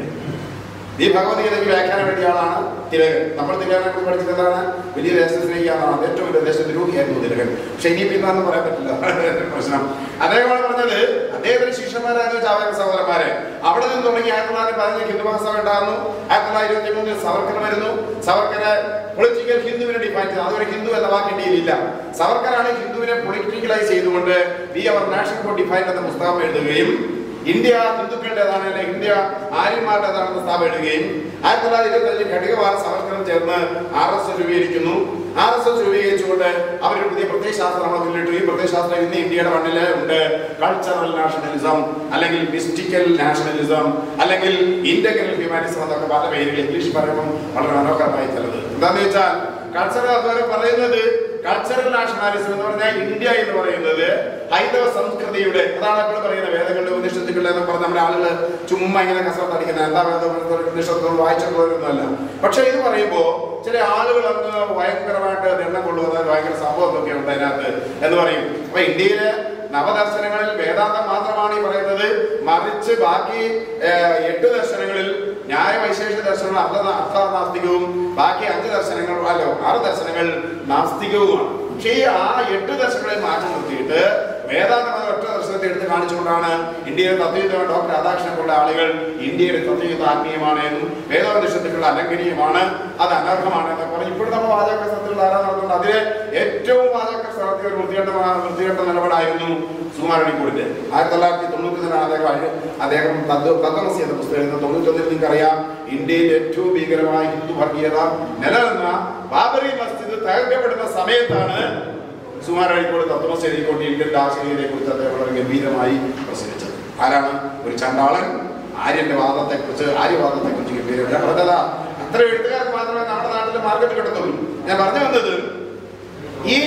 ഈ ഭഗവത്ഗീതയ്ക്ക് വ്യാഖ്യാനം വേണ്ടിയ ആളാണ് തിലകൻ. നമ്മൾ തിലകനെ കുറിച്ച് പഠിച്ചതാണ് വലിയ ദേശസ്നേഹിയാണ്, ഏറ്റവും വലിയ ദേശദ്രോഹിയായിരുന്നു തിലകൻ. പക്ഷെ ഇനി പിന്നാന്ന് പറയാൻ പറ്റില്ല, പ്രശ്നം. അദ്ദേഹമാണ് പറഞ്ഞത്, അദ്ദേഹത്തിന്റെ ശിഷ്യന്മാരായിരുന്നു ചാവേക സഹോദരന്മാരെ. അവിടെ നിന്ന് തുടങ്ങി ആയിരത്തി തൊള്ളായിരത്തി പതിനഞ്ച് ഹിന്ദു മഹാസഭ ഉണ്ടായിരുന്നു. ആയിരത്തി തൊള്ളായിരത്തി ഇരുപത്തി മൂന്നിൽ സവർക്കർ വരുന്നു. സവർക്കറെ പൊളിറ്റിക്കൽ ഹിന്ദുവിനെ ഡിഫൈൻ ചെയ്തു. അതുവരെ ഹിന്ദു എന്ന വാക്ക് ഇന്ത്യയിലില്ല. സവർക്കറാണ് ഹിന്ദുവിനെ പൊളിറ്റിക്കലൈസ് ചെയ്തുകൊണ്ട് വി അവർ നാഷണൽ ഫോർ ഡിഫൈൻ എന്ന പുസ്തകം എഴുതുകയും ഇന്ത്യ ഹിന്ദുക്കളുടേതാണ് അല്ലെങ്കിൽ ഇന്ത്യ ആര്യന്മാരുടേതാണെന്ന് സ്ഥാപനം ഇടുകയും ആയിരത്തി തൊള്ളായിരത്തി ഇരുപത്തി അഞ്ചിൽ ഘടികവാര സവർക്കറും ചേർന്ന് ആർ എസ് എസ് രൂപീകരിക്കുന്നു. ആർ എസ് എസ് രൂപീകരിച്ചുകൊണ്ട് അവർ പുതിയ പ്രത്യയശാസ്ത്രം നമ്മൾ മുന്നിട്ടു. ഈ പ്രത്യയശാസ്ത്രം ഇന്ന് ഇന്ത്യയുടെ മണ്ണില് ഉണ്ട്. കൾച്ചറൽ നാഷണലിസം അല്ലെങ്കിൽ മിസ്റ്റിക്കൽ നാഷണലിസം അല്ലെങ്കിൽ ഇന്റഗ്രൽ ഹ്യൂമാനിസം എന്നൊക്കെ പല പേരുകൾ ഇംഗ്ലീഷ് പറയുമ്പോൾ വളരെ മനോഹരമായി ചിലത്. എന്താണെന്ന് വെച്ചാൽ കൾച്ചറൽ അതുപോലെ പറയുന്നത് കൾച്ചറൽ നാഷണാലിസം എന്ന് പറഞ്ഞാൽ ഇന്ത്യ എന്ന് പറയുന്നത് ഹൈന്ദവ സംസ്കൃതിയുടെ, അതാണ് എപ്പോഴും പറയുന്നത് വേദങ്ങളുടെ ഉപനിഷത്തുക്കളുടെ എന്നൊക്കെ പറഞ്ഞ നമ്മുടെ ആളുകൾ ചുമ്മാ ഇങ്ങനെ കസരത്ത് അടിക്കുന്നത് എന്താ വേദോപനിഷത്തുകൾ വായിച്ചിട്ടുള്ളവരൊന്നുമല്ല. പക്ഷെ ഇത് പറയുമ്പോ ചില ആളുകൾ അങ്ങ് ഭയങ്കരമായിട്ട് എണ്ണം കൊള്ളുന്നത് ഭയങ്കര സംഭവമൊക്കെ ഉണ്ട് അതിനകത്ത് എന്ന് പറയും. അപ്പൊ ഇന്ത്യയിലെ നവദർശനങ്ങളിൽ വേദാന്തം മാത്രമാണ് ഈ പറയുന്നത്, മറിച്ച് ബാക്കി എട്ട് ദർശനങ്ങളിൽ ന്യായവൈശേഷ ദർശനങ്ങൾ അർദ്ധ അർത്ഥാനാസ്തികവും ബാക്കി അഞ്ച് ദർശനങ്ങൾ അല്ലോ ആറ് ദർശനങ്ങൾ നാസ്തികവുമാണ്. പക്ഷേ ആ എട്ട് ദർശനങ്ങളെ മാറ്റി നിർത്തിയിട്ട് വേദാന്തം എന്ന ഒറ്റ ദർശനത്തെ എടുത്ത് കാണിച്ചുകൊണ്ടാണ് ഇന്ത്യയിലെ തത്വയുദ്ധ ഡോക്ടർ രാധാകൃഷ്ണൻ പോലുള്ള ആളുകൾ ഇന്ത്യയുടെ തത്വയുദ്ധ ആത്മീയമാണ് എന്നും വേദോപനിഷത്തുക്കൾ അലംഘനീയമാണ്, അത് അനർഹമാണ് എന്നൊക്കെ പറഞ്ഞു. ഇപ്പോഴും നമ്മൾ വാചക സ്ഥലത്തിൽ ധാരാളം നടത്തുന്നുണ്ട്. അതിലെ ഏറ്റവും വാചക സ്ഥലത്തെ ഒരു വൃത്തികെട്ട വൃത്തികെട്ട നിലപാടായിരുന്നു സുകുമാരണിക്കൂടിന്റെ. ആയിരത്തി തൊള്ളായിരത്തി തൊണ്ണൂറ്റൊന്നിലാണ് അദ്ദേഹം അദ്ദേഹം തത്വ തത്വമസി എന്ന പുസ്തകം എഴുതുന്നത്. തൊണ്ണൂറ്റൊന്നിൽ നിങ്ങൾക്കറിയാം ഇന്ത്യയിൽ ഏറ്റവും ഭീകരമായ ഹിന്ദു വർഗീയത നിലനിന്ന ബാബറി മസ്ജിദ് തകർക്കപ്പെടുന്ന സമയത്താണ് സുകുമാരണിക്കൂട് തത്വമസി എഴുതിക്കൊണ്ട് ഇന്ത്യൻ ദാർശനികതയെ കുറിച്ച് അദ്ദേഹം വളരെ ഗംഭീരമായി പ്രസംഗിച്ചത്. ആരാണ്? ഒരു ചണ്ടാളൻ ആര്യന്റെ വാദത്തെ കുറിച്ച് ആര്യവാദത്തെ കുറിച്ച് ഗംഭീരം. ഞാൻ പറഞ്ഞതാ അത്ര എഴുത്തുകാർക്ക് മാത്രമേ നമ്മുടെ നാട്ടിൽ മാർക്കറ്റ് കിട്ടത്തുള്ളൂ. ഞാൻ പറഞ്ഞു വന്നത് ഈ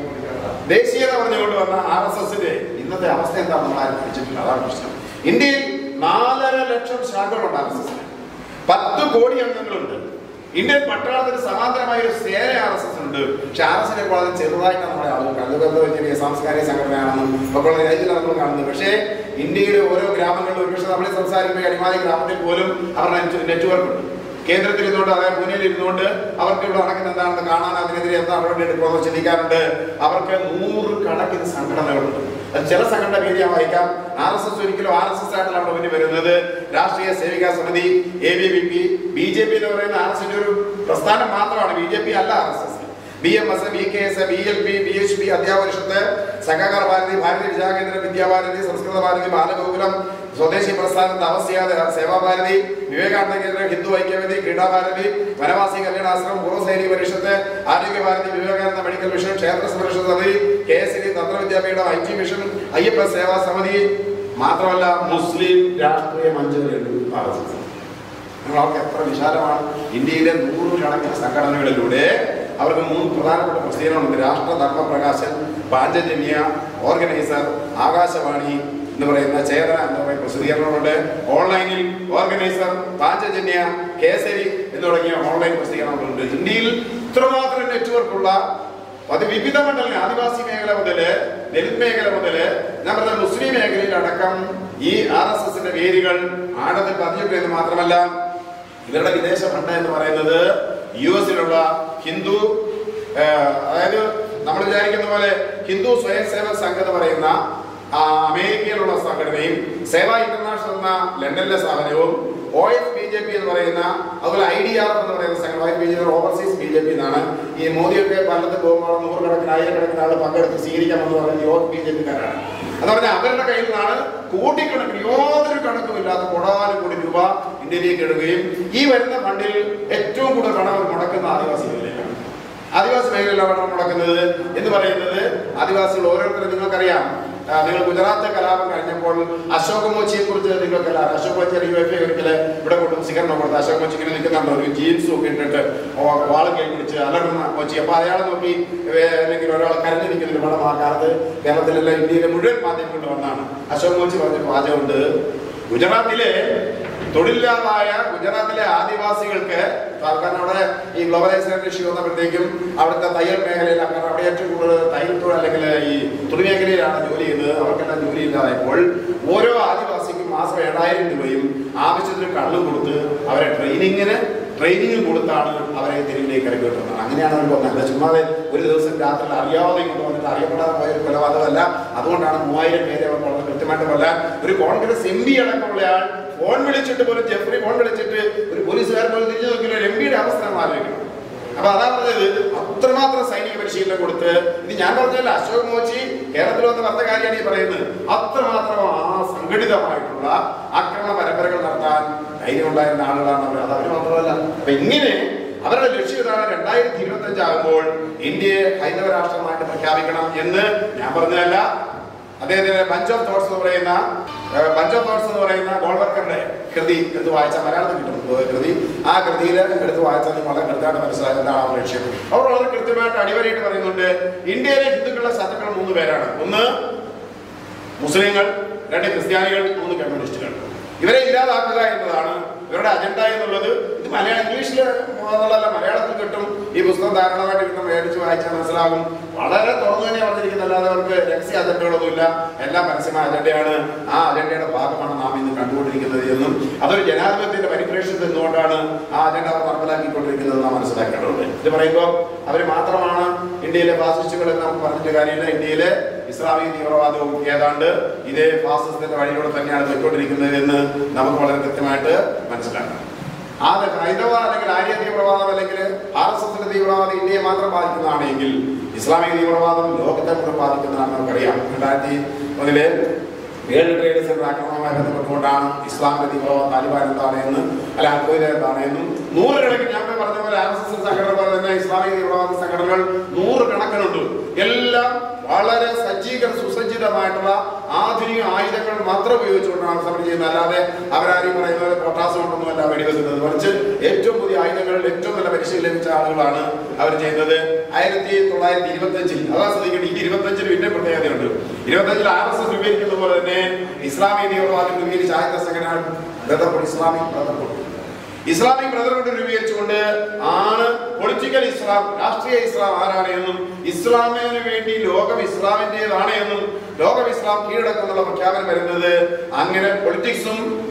ദേശീയത പറഞ്ഞുകൊണ്ട് വന്ന ആർ എസ് എസിന്റെ ഇന്നത്തെ അവസ്ഥ എന്താണെന്ന് നമ്മൾ ആരും പഠിച്ചിട്ടില്ല. അതാണ് പ്രശ്നം. ഇന്ത്യയിൽ നാലര ലക്ഷം ശാഖകളുണ്ട് ആർ എസ് എസിന്. പത്ത് കോടി അംഗങ്ങളുണ്ട്. ഇന്ത്യൻ പട്ടാളത്തിന് സമാന്തരമായ ഒരു സേന ആർ എസ് എസ് ഉണ്ട്. പക്ഷെ ആർ എസ് എസിനെ വളരെ ചെറുതായിട്ടാണ് നമ്മുടെ ആളുകൾ കാണുന്നത്. ചെറിയ സാംസ്കാരിക സംഘടനയാണെന്നും ഒക്കെ രാജ്യത്തിൽ നമ്മൾ കാണുന്നത്. പക്ഷേ ഇന്ത്യയുടെ ഓരോ ഗ്രാമങ്ങളിലും ഒരുപക്ഷെ നമ്മൾ സംസാരിക്കുമ്പോൾ അടിമാലി ഗ്രാമത്തിൽ പോലും അവരുടെ നെറ്റ്വർക്ക് ഉണ്ട്. കേന്ദ്രത്തിൽ ഇരുന്നുകൊണ്ട്, അതായത് പൂനെയിൽ ഇരുന്നുകൊണ്ട് അവർക്ക് ഇവിടെ നടക്കുന്ന എന്താണെന്ന് കാണാൻ, അതിനെതിരെ എന്താ നടപടി എടുക്കുമെന്ന് ചിന്തിക്കാറുണ്ട്. അവർക്ക് നൂറ് കണക്കിന് സംഘടനകളുണ്ട്. അത് ചില സംഘടന പേര് ഞാൻ വായിക്കാം. ആർ എസ് എസ് ഒരിക്കലും ആർ എസ് എസ് ആയിട്ടാണ് അവിടെ മുന്നിൽ വരുന്നത്. Rashtriya Sevika Samiti, A B V P, B J P എന്ന് പറയുന്ന ആർ എസ് എസിന്റെ ഒരു പ്രസ്ഥാനം മാത്രമാണ്. ബി ജെ പി അല്ല R S S. B M S, B K S, B L P, B H P, Adhyapakparishad, Sahakar Bharati, Bharatiya Vidyakendra, Vidya Bharati, സംസ്കൃത ഭാരതി, ബാലഗോകുലം, സ്വദേശി പ്രസ്ഥാനം, തപസ്യാദ Sevabharati, Vivekananda Kendra, Hindu Aikyavedi, Kreedabharati, Vanavasi Kalyanashram, Poorvasainik Parishad, Arogyabharati, Vivekananda medical mission, Kshetra Samrakshana Samiti, K S C, Tantravidyapeetham, I T mission, Ayyappa Seva Samiti, മാത്രമല്ല മുസ്ലിം രാഷ്ട്രീയ മഞ്ചലുണ്ട്. നിങ്ങളൊക്കെ എത്ര വിശാലമാണ്. ഇന്ത്യയിലെ നൂറുകണക്കിന് സംഘടനകളിലൂടെ അവർക്ക് മൂന്ന് പ്രധാനപ്പെട്ട പ്രസിദ്ധീകരണമുണ്ട്. രാഷ്ട്ര ധർമ്മ പ്രകാശൻ, പാഞ്ചജന്യ, ഓർഗനൈസർ, ആകാശവാണി എന്ന് പറയുന്ന ചേതന എന്ന് പറയുന്ന പ്രസിദ്ധീകരണങ്ങളുണ്ട്. ഓൺലൈനിൽ ഓർഗനൈസർ, പാഞ്ചജന്യ, കേസരി എന്ന് തുടങ്ങിയ ഓൺലൈൻ പ്രസിദ്ധീകരണങ്ങളുണ്ട്. ഇന്ത്യയിൽ ഇത്രമാത്രം നെറ്റ്വർക്കുള്ള അത് വിവിധ മണ്ഡലങ്ങൾ, ആദിവാസി മേഖല മുതല്, ദലിത് മേഖല മുതല്, ഞാൻ പറഞ്ഞ മുസ്ലിം മേഖലയിലടക്കം ഈ ആർ എസ് എസിന്റെ വേരുകൾ ആഴത്തിൽ പതിഞ്ഞിട്ട് എന്ന് മാത്രമല്ല, ഇവരുടെ വിദേശ ഫണ്ട് എന്ന് പറയുന്നത് യു എസിലുള്ള ഹിന്ദു, അതായത് നമ്മൾ വിചാരിക്കുന്ന പോലെ ഹിന്ദു സ്വയം സേവക സംഘം എന്ന് പറയുന്ന അമേരിക്കയിലുള്ള സംഘടനയും, സേവ ഇന്റർനാഷണൽ എന്ന ലണ്ടനിലെ സ്ഥാപനവും, O F B J P എന്ന് പറയുന്ന, അതുപോലെ ഐ ഡി ആർ എന്ന് പറയുന്ന സംഘടന, ഓവർസീസ് ബി ജെ പി എന്നാണ്. ഈ മോദിയൊക്കെ പലത്ത് പോകുമ്പോൾ നൂറുകണക്കിന് ആയിരക്കണക്കിന് ആൾ പങ്കെടുത്ത് സ്വീകരിക്കാമെന്ന് പറയുന്നത് ഒ എഫ് ബി ജെ പിക്കാരാണ്. എന്ന് പറഞ്ഞാൽ അവരുടെ കയ്യിൽ നിന്നാണ് കോടിക്കണക്കിന് യാതൊരു കണക്കുമില്ലാത്ത കൊടാനും കോടി രൂപ ഇന്ത്യയിലേക്ക് ഇടുകയും ഈ വരുന്ന ഫണ്ടിൽ ഏറ്റവും കൂടുതൽ പണം മുടക്കുന്ന ആദിവാസി മേഖലയിലാണ്. ആദിവാസി മേഖലയിലാണ് പണം മുടക്കുന്നത് എന്ന് പറയുന്നത് ആദിവാസികൾ ഓരോരുത്തരും നിങ്ങൾക്കറിയാം. നിങ്ങൾ ഗുജറാത്ത് കലാപം കഴിഞ്ഞപ്പോൾ അശോക് മോച്ചിയെ കുറിച്ച് നിങ്ങൾക്കറിയാം. അശോക് മോച്ചി ഒരിക്കല് ഇവിടെ കൊണ്ടും സ്വീകരണം കൊടുത്ത് അശോക് മോച്ചി ഇങ്ങനെ നിൽക്കുന്നുണ്ടോ, ഒരു ജീൻസും ഒക്കെ ഇട്ടിട്ട് വാളും കൈ പിടിച്ച് അലറുന്ന മോച്ചി. അപ്പൊ അയാളെ നോക്കി അല്ലെങ്കിൽ ഒരാൾ കരഞ്ഞു നിൽക്കുന്നൊരു പടം ആ കാലത്ത് കേരളത്തിലെല്ലാം ഇന്ത്യയിലെ മുഴുവൻ മാധ്യമങ്ങളിൽ വന്നാണ്. അശോക് മോച്ചി പറഞ്ഞ വാചകമുണ്ട്, ഗുജറാത്തിലെ തൊഴിലില്ലാതായ ഗുജറാത്തിലെ ആദിവാസികൾക്ക്, കാരണം അവിടെ ഈ ഗ്ലോബലൈസേഷൻ ഇഷ്യൂ വന്നപ്പോഴത്തേക്കും അവിടുത്തെ തയ്യൽ മേഖലയിൽ, കാരണം അവിടെ ഏറ്റവും കൂടുതൽ തയ്യൽ തൊഴിൽ അല്ലെങ്കിൽ ഈ തുണി മേഖലയിലാണ് ജോലി ചെയ്യുന്നത്, അവർക്കെല്ലാം ജോലി ഇല്ലാതായപ്പോൾ ഓരോ ആദിവാസിക്കും മാസം ഏഴായിരം രൂപയും ആവശ്യത്തിന് കള്ളും കൊടുത്ത് അവരെ ട്രെയിനിങ്ങിന് ട്രെയിനിങ് കൊടുത്താണ് അവരെ തെരുവിലേക്ക് ഇറക്കി വിട്ടുന്നത്. അങ്ങനെയാണ് അവർ കൊന്നത്. ചുമ്മാതെ ഒരു ദിവസം രാത്രി അറിയാതെ കൊണ്ട് വന്നിട്ട് അറിയപ്പെടാതെ പോയ ഒരു കൊലപാതകമല്ല. അതുകൊണ്ടാണ് മൂവായിരം പേരെ അവർ വളരെ കൃത്യമായിട്ട് കൊല്ലാൻ. ഒരു കോൺഗ്രസ് എം പി അടക്കമുള്ളയാൾ ഫോൺ വിളിച്ചിട്ട് പോലും, ജെഫ്രി ഫോൺ വിളിച്ചിട്ട് ഒരു പോലീസുകാരൻ പോലും തിരിഞ്ഞു നോക്കില്ല. ഒരു എം പിയുടെ അവസ്ഥ നമ്മൾ ആലോചിക്കണം. അപ്പൊ അതാ പറഞ്ഞത്, അത്രമാത്രം സൈനിക പരിശീലനം കൊടുത്ത്, ഇത് ഞാൻ പറഞ്ഞല്ല, അശോക് മോച്ചി കേരളത്തിൽ വന്ന് പറഞ്ഞ കാര്യമാണ് ഈ പറയുന്നത്. അത്രമാത്രം ആ സംഘടിതമായിട്ടുള്ള ആക്രമണ പരമ്പരകൾ നടത്താൻ ധൈര്യമുണ്ടായിരുന്ന ആളുകളാണ് അവർ. അത് അവർ മാത്രമല്ല. അപ്പൊ ഇങ്ങനെ അവരുടെ ലക്ഷ്യം ഇതാണ്, രണ്ടായിരത്തി ഇരുപത്തി അഞ്ചാകുമ്പോൾ ഇന്ത്യയെ ഹൈന്ദവ രാഷ്ട്രമായിട്ട് പ്രഖ്യാപിക്കണം എന്ന് ഞാൻ പറഞ്ഞതല്ല. അദ്ദേഹത്തിന്റെ ബഞ്ച് ഓഫ് തോട്ട്സ് എന്ന് പറയുന്ന ബഞ്ച് ഓഫ് തോട്ട്സ് എന്ന് പറയുന്ന ഗോൾവർക്കറുടെ കൃതി എടുത്ത് വായിച്ചാൽ മലയാളത്തിൽ കിട്ടും കൃതി. ആ കൃതിയിൽ എടുത്ത് വായിച്ചാൽ വളരെ കൃത്യമായിട്ട് മനസ്സിലാക്കുക എന്താണ് ആ ലക്ഷ്യം. അവർ വളരെ കൃത്യമായിട്ട് അടിവരയിട്ട് പറയുന്നുണ്ട്, ഇന്ത്യയിലെ ഹിന്ദുക്കളുടെ ശത്രുക്കൾ മൂന്ന് പേരാണ്. ഒന്ന് മുസ്ലിങ്ങൾ, രണ്ട് ക്രിസ്ത്യാനികൾ, മൂന്ന് കമ്മ്യൂണിസ്റ്റുകൾ. ഇവരെ ഇല്ലാതാക്കുക എന്നതാണ് ഇവരുടെ അജണ്ട എന്നുള്ളത്. ഇത് മലയാളം ഇംഗ്ലീഷിൽ എന്നുള്ളതല്ല, മലയാളത്തിൽ കിട്ടും. ഈ പുസ്തകം ധാരാളമായിട്ട് കിട്ടും, മേടിച്ച് വായിച്ചാൽ മനസ്സിലാകും. വളരെ തുറന്നു തന്നെ പറഞ്ഞിരിക്കുന്ന, അല്ലാതെ അവർക്ക് രഹസ്യ അജണ്ടകളൊന്നുമില്ല. എല്ലാം പരസ്യമായ അജണ്ടയാണ്. ആ അജണ്ടയുടെ ഭാഗമാണ് നാം ഇന്ന് കണ്ടുകൊണ്ടിരിക്കുന്നത് എന്നും അതൊരു ജനാധിപത്യത്തിന്റെ പരിപ്രേക്ഷ്യത്തിൽ നിന്നുകൊണ്ടാണ് ആ അജണ്ട അവർ നടപ്പിലാക്കിക്കൊണ്ടിരിക്കുന്നത് നാം മനസ്സിലാക്കേണ്ടതുണ്ട്. ഇത് പറയുമ്പോൾ അവർ മാത്രമാണ് ഇന്ത്യയിലെ ഫാസിസ്റ്റുകൾ എന്ന് നമുക്ക് പറഞ്ഞിട്ട് കാര്യമില്ല. ഇന്ത്യയിലെ ഇസ്ലാമിക തീവ്രവാദവും ഏതാണ്ട് ഇതേ ഫാസിസത്തിന്റെ വഴിയിലൂടെ തന്നെയാണ് പോയിക്കൊണ്ടിരിക്കുന്നത് എന്ന് നമുക്ക് വളരെ കൃത്യമായിട്ട് മനസ്സിലാക്കണം. ആ ഹൈന്ദവ അല്ലെങ്കിൽ ആര്യ തീവ്രവാദം അല്ലെങ്കിൽ ആർ എസ് എസിന്റെ തീവ്രവാദം ഇന്ത്യയെ മാത്രം ബാധിക്കുന്നതാണെങ്കിൽ ഇസ്ലാമിക തീവ്രവാദം ലോകത്തെ മുഴുവൻ ബാധിക്കുന്നതാണെന്ന് നമുക്കറിയാം. രണ്ടായിരത്തി ഒന്നിലെ വേൾഡ് ട്രേഡ് സെന്റർ ആക്രമണവുമായി ബന്ധപ്പെട്ടുകൊണ്ടാണ് ഇസ്ലാമിക തീവ്രവാദം താലിബാൻ എന്താണ് എന്ന് അല്ല അൽഖ്വയ്ദ എന്താണ് എന്നും നൂറുകണക്കിന്, ഞാൻ പറഞ്ഞ പോലെ ആർ എസ് എസ് സംഘടന പോലെ തന്നെ ഇസ്ലാമിക തീവ്രവാദ സംഘടനകൾ നൂറുകണക്കിനുണ്ട്. എല്ലാം വളരെ സജ്ജീകരണ സുസജ്ജിതമായിട്ടുള്ള ആധുനിക ആയുധങ്ങൾ മാത്രം ഉപയോഗിച്ചുകൊണ്ടാണ് സമരം ചെയ്യുന്നത്. അല്ലാതെ അവരാരും പറയുന്നത് പൊട്ടാസ് കൊണ്ടൊന്നുമല്ല വെടിവെക്കുന്നത്. മറിച്ച് ഏറ്റവും പുതിയ ആയുധങ്ങളിൽ ഏറ്റവും നല്ല പരിശീലനം ലഭിച്ച ആളുകളാണ് അവർ ചെയ്യുന്നത്. ആയിരത്തി തൊള്ളായിരത്തി ഇരുപത്തി അഞ്ചിൽ അതാ ശ്രദ്ധിക്കേണ്ടത്, ഈ ഇരുപത്തഞ്ചിന് പിന്നെ പ്രത്യേകതയുണ്ട്. ഇരുപത്തഞ്ചിൽ ആർ എസ് എസ് രൂപീകരിക്കുന്ന പോലെ തന്നെ ഇസ്ലാമിക തീവ്രവാദം രൂപീകരിച്ച ആദ്യത്തെ സംഘടന brotherhood, Islamic brotherhood. Islamic brotherhood രൂപീകരിച്ചുകൊണ്ട് ആണ് പൊളിറ്റിക്കൽ ഇസ്ലാം, രാഷ്ട്രീയ ഇസ്ലാം ആരാണ് എന്നും ഇസ്ലാമിന് വേണ്ടി ലോകം ഇസ്ലാമിന്റേതാണ് എന്നും ലോകം ഇസ്ലാം കീഴടക്കുന്നുള്ള പ്രഖ്യാപനം വരുന്നത്. അങ്ങനെ പൊളിറ്റിക്സും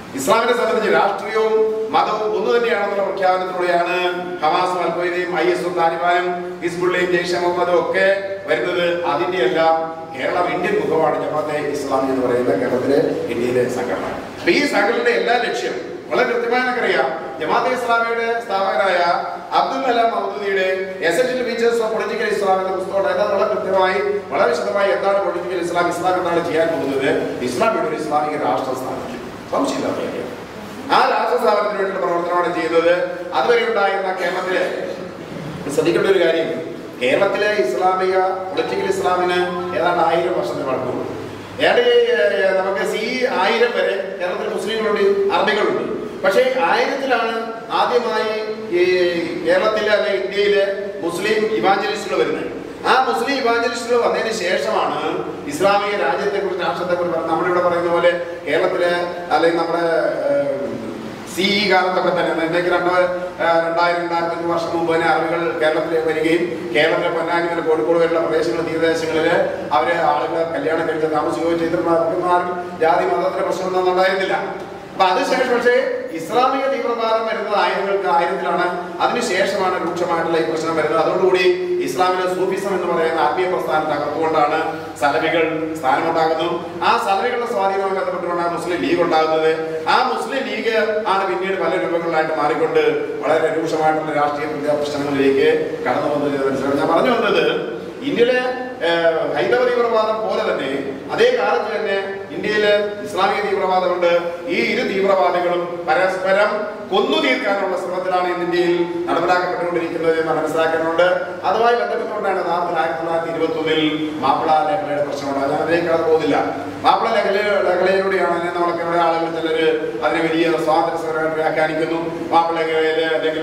ഇസ്ലാമിനെ സംബന്ധിച്ച് രാഷ്ട്രീയവും മതവും ഒന്നു തന്നെയാണെന്നുള്ള പ്രഖ്യാപനത്തിലൂടെയാണ് ഹമാസും അൽഖ്വയ്ദയും ഐ എസും താലിബാനും ഹിസ്ബുള്ളയും ജെയ്ഷെ മുഹമ്മദും ഒക്കെ വരുന്നത്. അതിന്റെ എല്ലാം കേരളം ഇന്ത്യൻ മുഖമാണ് ജമാഅത്തെ ഇസ്ലാമി എന്ന് പറയുന്ന കേരളത്തിലെ ഇന്ത്യയിലെ സംഘടന. അപ്പൊ ഈ സംഘടനയുടെ എല്ലാ ലക്ഷ്യം വളരെ കൃത്യമായി നമുക്കറിയാം. ജമാഅത്തെ ഇസ്ലാമിയുടെ സ്ഥാപകനായ അബ്ദുൽ കലാം മൗദൂദിയുടെ essential features of political Islam എന്ന പുസ്തകം അതിനകത്ത് വളരെ കൃത്യമായി വളരെ വിശദമായി എന്താണ് പൊളിറ്റിക്കൽ ഇസ്ലാം, ഇസ്ലാം എന്താണ് ചെയ്യാൻ പോകുന്നത്, ഇസ്ലാമിയുടെ ഒരു ഇസ്ലാമിക രാഷ്ട്രം സ്ഥാപിക്കും. സംശയമില്ലാത്ത കാര്യം. ആ രാഷ്ട്ര സ്ഥാപനത്തിന് വേണ്ടിയുള്ള പ്രവർത്തനമാണ് ചെയ്യുന്നത്. അതുവരെ ഉണ്ടായിരുന്ന കേരളത്തിലെ ശ്രദ്ധിക്കേണ്ട ഒരു കാര്യം, കേരളത്തിലെ ഇസ്ലാമിക പൊളിറ്റിക്കൽ ഇസ്ലാമിന് ഏതാണ്ട് ആയിരം വർഷത്തിന് പഴക്കമുണ്ട്. ഏതാണ്ട് നമുക്ക് സി ആയിരം വരെ കേരളത്തിൽ മുസ്ലിങ്ങളുണ്ട്, അറബികളുണ്ട്. പക്ഷേ ആയിരത്തിലാണ് ആദ്യമായി ഈ കേരളത്തിലെ അല്ലെ ഇന്ത്യയിലെ മുസ്ലിം ഇവാഞ്ചലിസ്റ്റുകൾ വരുന്നത്. ആ മുസ്ലിം ഇവാഞ്ചലിസ്റ്റുകൾ വന്നതിന് ശേഷമാണ് ഇസ്ലാമിക രാജ്യത്തെ കുറിച്ച് രാഷ്ട്രത്തെ കുറിച്ച് നമ്മളിവിടെ പറയുന്ന പോലെ കേരളത്തിലെ അല്ലെങ്കിൽ നമ്മുടെ സി ഇ കാലത്തൊക്കെ തന്നെ എന്തെങ്കിലും രണ്ട് രണ്ടായിരം രണ്ടായിരത്തി അഞ്ച് വർഷം മുമ്പ് തന്നെ അറബികൾ കേരളത്തിലേക്ക് വരികയും കേരളത്തിലെ പൊന്നാനി മുതൽ കോഴിക്കോട് വരെയുള്ള പ്രദേശങ്ങൾ തീരദേശങ്ങളിൽ അവരെ ആളുകൾ കല്യാണം കഴിച്ച് താമസിക്കുകയും ചെയ്തിട്ടുമാരും ജാതി മതത്തിന്റെ പ്രശ്നമൊന്നും ഉണ്ടായിരുന്നില്ല. അപ്പൊ അതിനുശേഷം പക്ഷേ ഇസ്ലാമിക തീവ്രവാദം വരുന്നത് ആയിരങ്ങൾക്ക് ആയിരത്തിലാണ്. അതിനുശേഷമാണ് രൂക്ഷമായിട്ടുള്ള ഈ പ്രശ്നം വരുന്നത്. അതോടുകൂടി ഇസ്ലാമിലെ സൂഫിസം എന്ന് പറയുന്ന ആത്മീയ പ്രസ്ഥാനം തകർത്തുകൊണ്ടാണ് സലഫികൾ സ്ഥാനമുണ്ടാകുന്നത്. ആ സലഫികളുടെ സ്വാധീനവുമായി ബന്ധപ്പെട്ടുകൊണ്ടാണ് മുസ്ലിം ലീഗ് ഉണ്ടാകുന്നത്. ആ മുസ്ലിം ലീഗ് ആണ് പിന്നീട് പല രൂപങ്ങളിലായിട്ട് മാറിക്കൊണ്ട് വളരെ രൂക്ഷമായിട്ടുള്ള രാഷ്ട്രീയ പ്രശ്നങ്ങളിലേക്ക് കടന്നു വന്നത്. മനസ്സിലാക്കി ഞാൻ പറഞ്ഞു വന്നത്, ഇന്ത്യയിലെ ഹൈന്ദവ തീവ്രവാദം പോലെ തന്നെ അതേ കാലത്ത് തന്നെ ഇന്ത്യയിലെ ഇസ്ലാമിക തീവ്രവാദമുണ്ട്. ഈ ഇരു തീവ്രവാദികളും പരസ്പരം കൊന്നു തീർക്കാനുള്ള ശ്രമത്തിലാണ് ഇന്ന് ഇന്ത്യയിൽ നടപ്പിലാക്കപ്പെട്ടുകൊണ്ടിരിക്കുന്നത് എന്ന് മനസ്സിലാക്കുന്നുണ്ട്. അതുമായി ബന്ധപ്പെട്ടുകൊണ്ടാണ് നാട്ടിൽ ആയിരത്തി തൊള്ളായിരത്തി ഇരുപത്തി ഒന്നിൽ മാപ്പിള ലഹളയുടെ പ്രശ്നമുണ്ട്. ഞാൻ അതിലേക്ക് കടന്നു പോകുന്നില്ല. മാപ്പിള ലഹള ലഹളയിലൂടെയാണ് നമ്മളൊക്കെ ഇവിടെ ആളുകൾ ചിലര് അതിനെ വലിയ സ്വാതന്ത്ര്യ സമരമായിട്ട് വ്യാഖ്യാനിക്കുന്നു. മാപ്പിള ലഹളയില് അല്ലെങ്കിൽ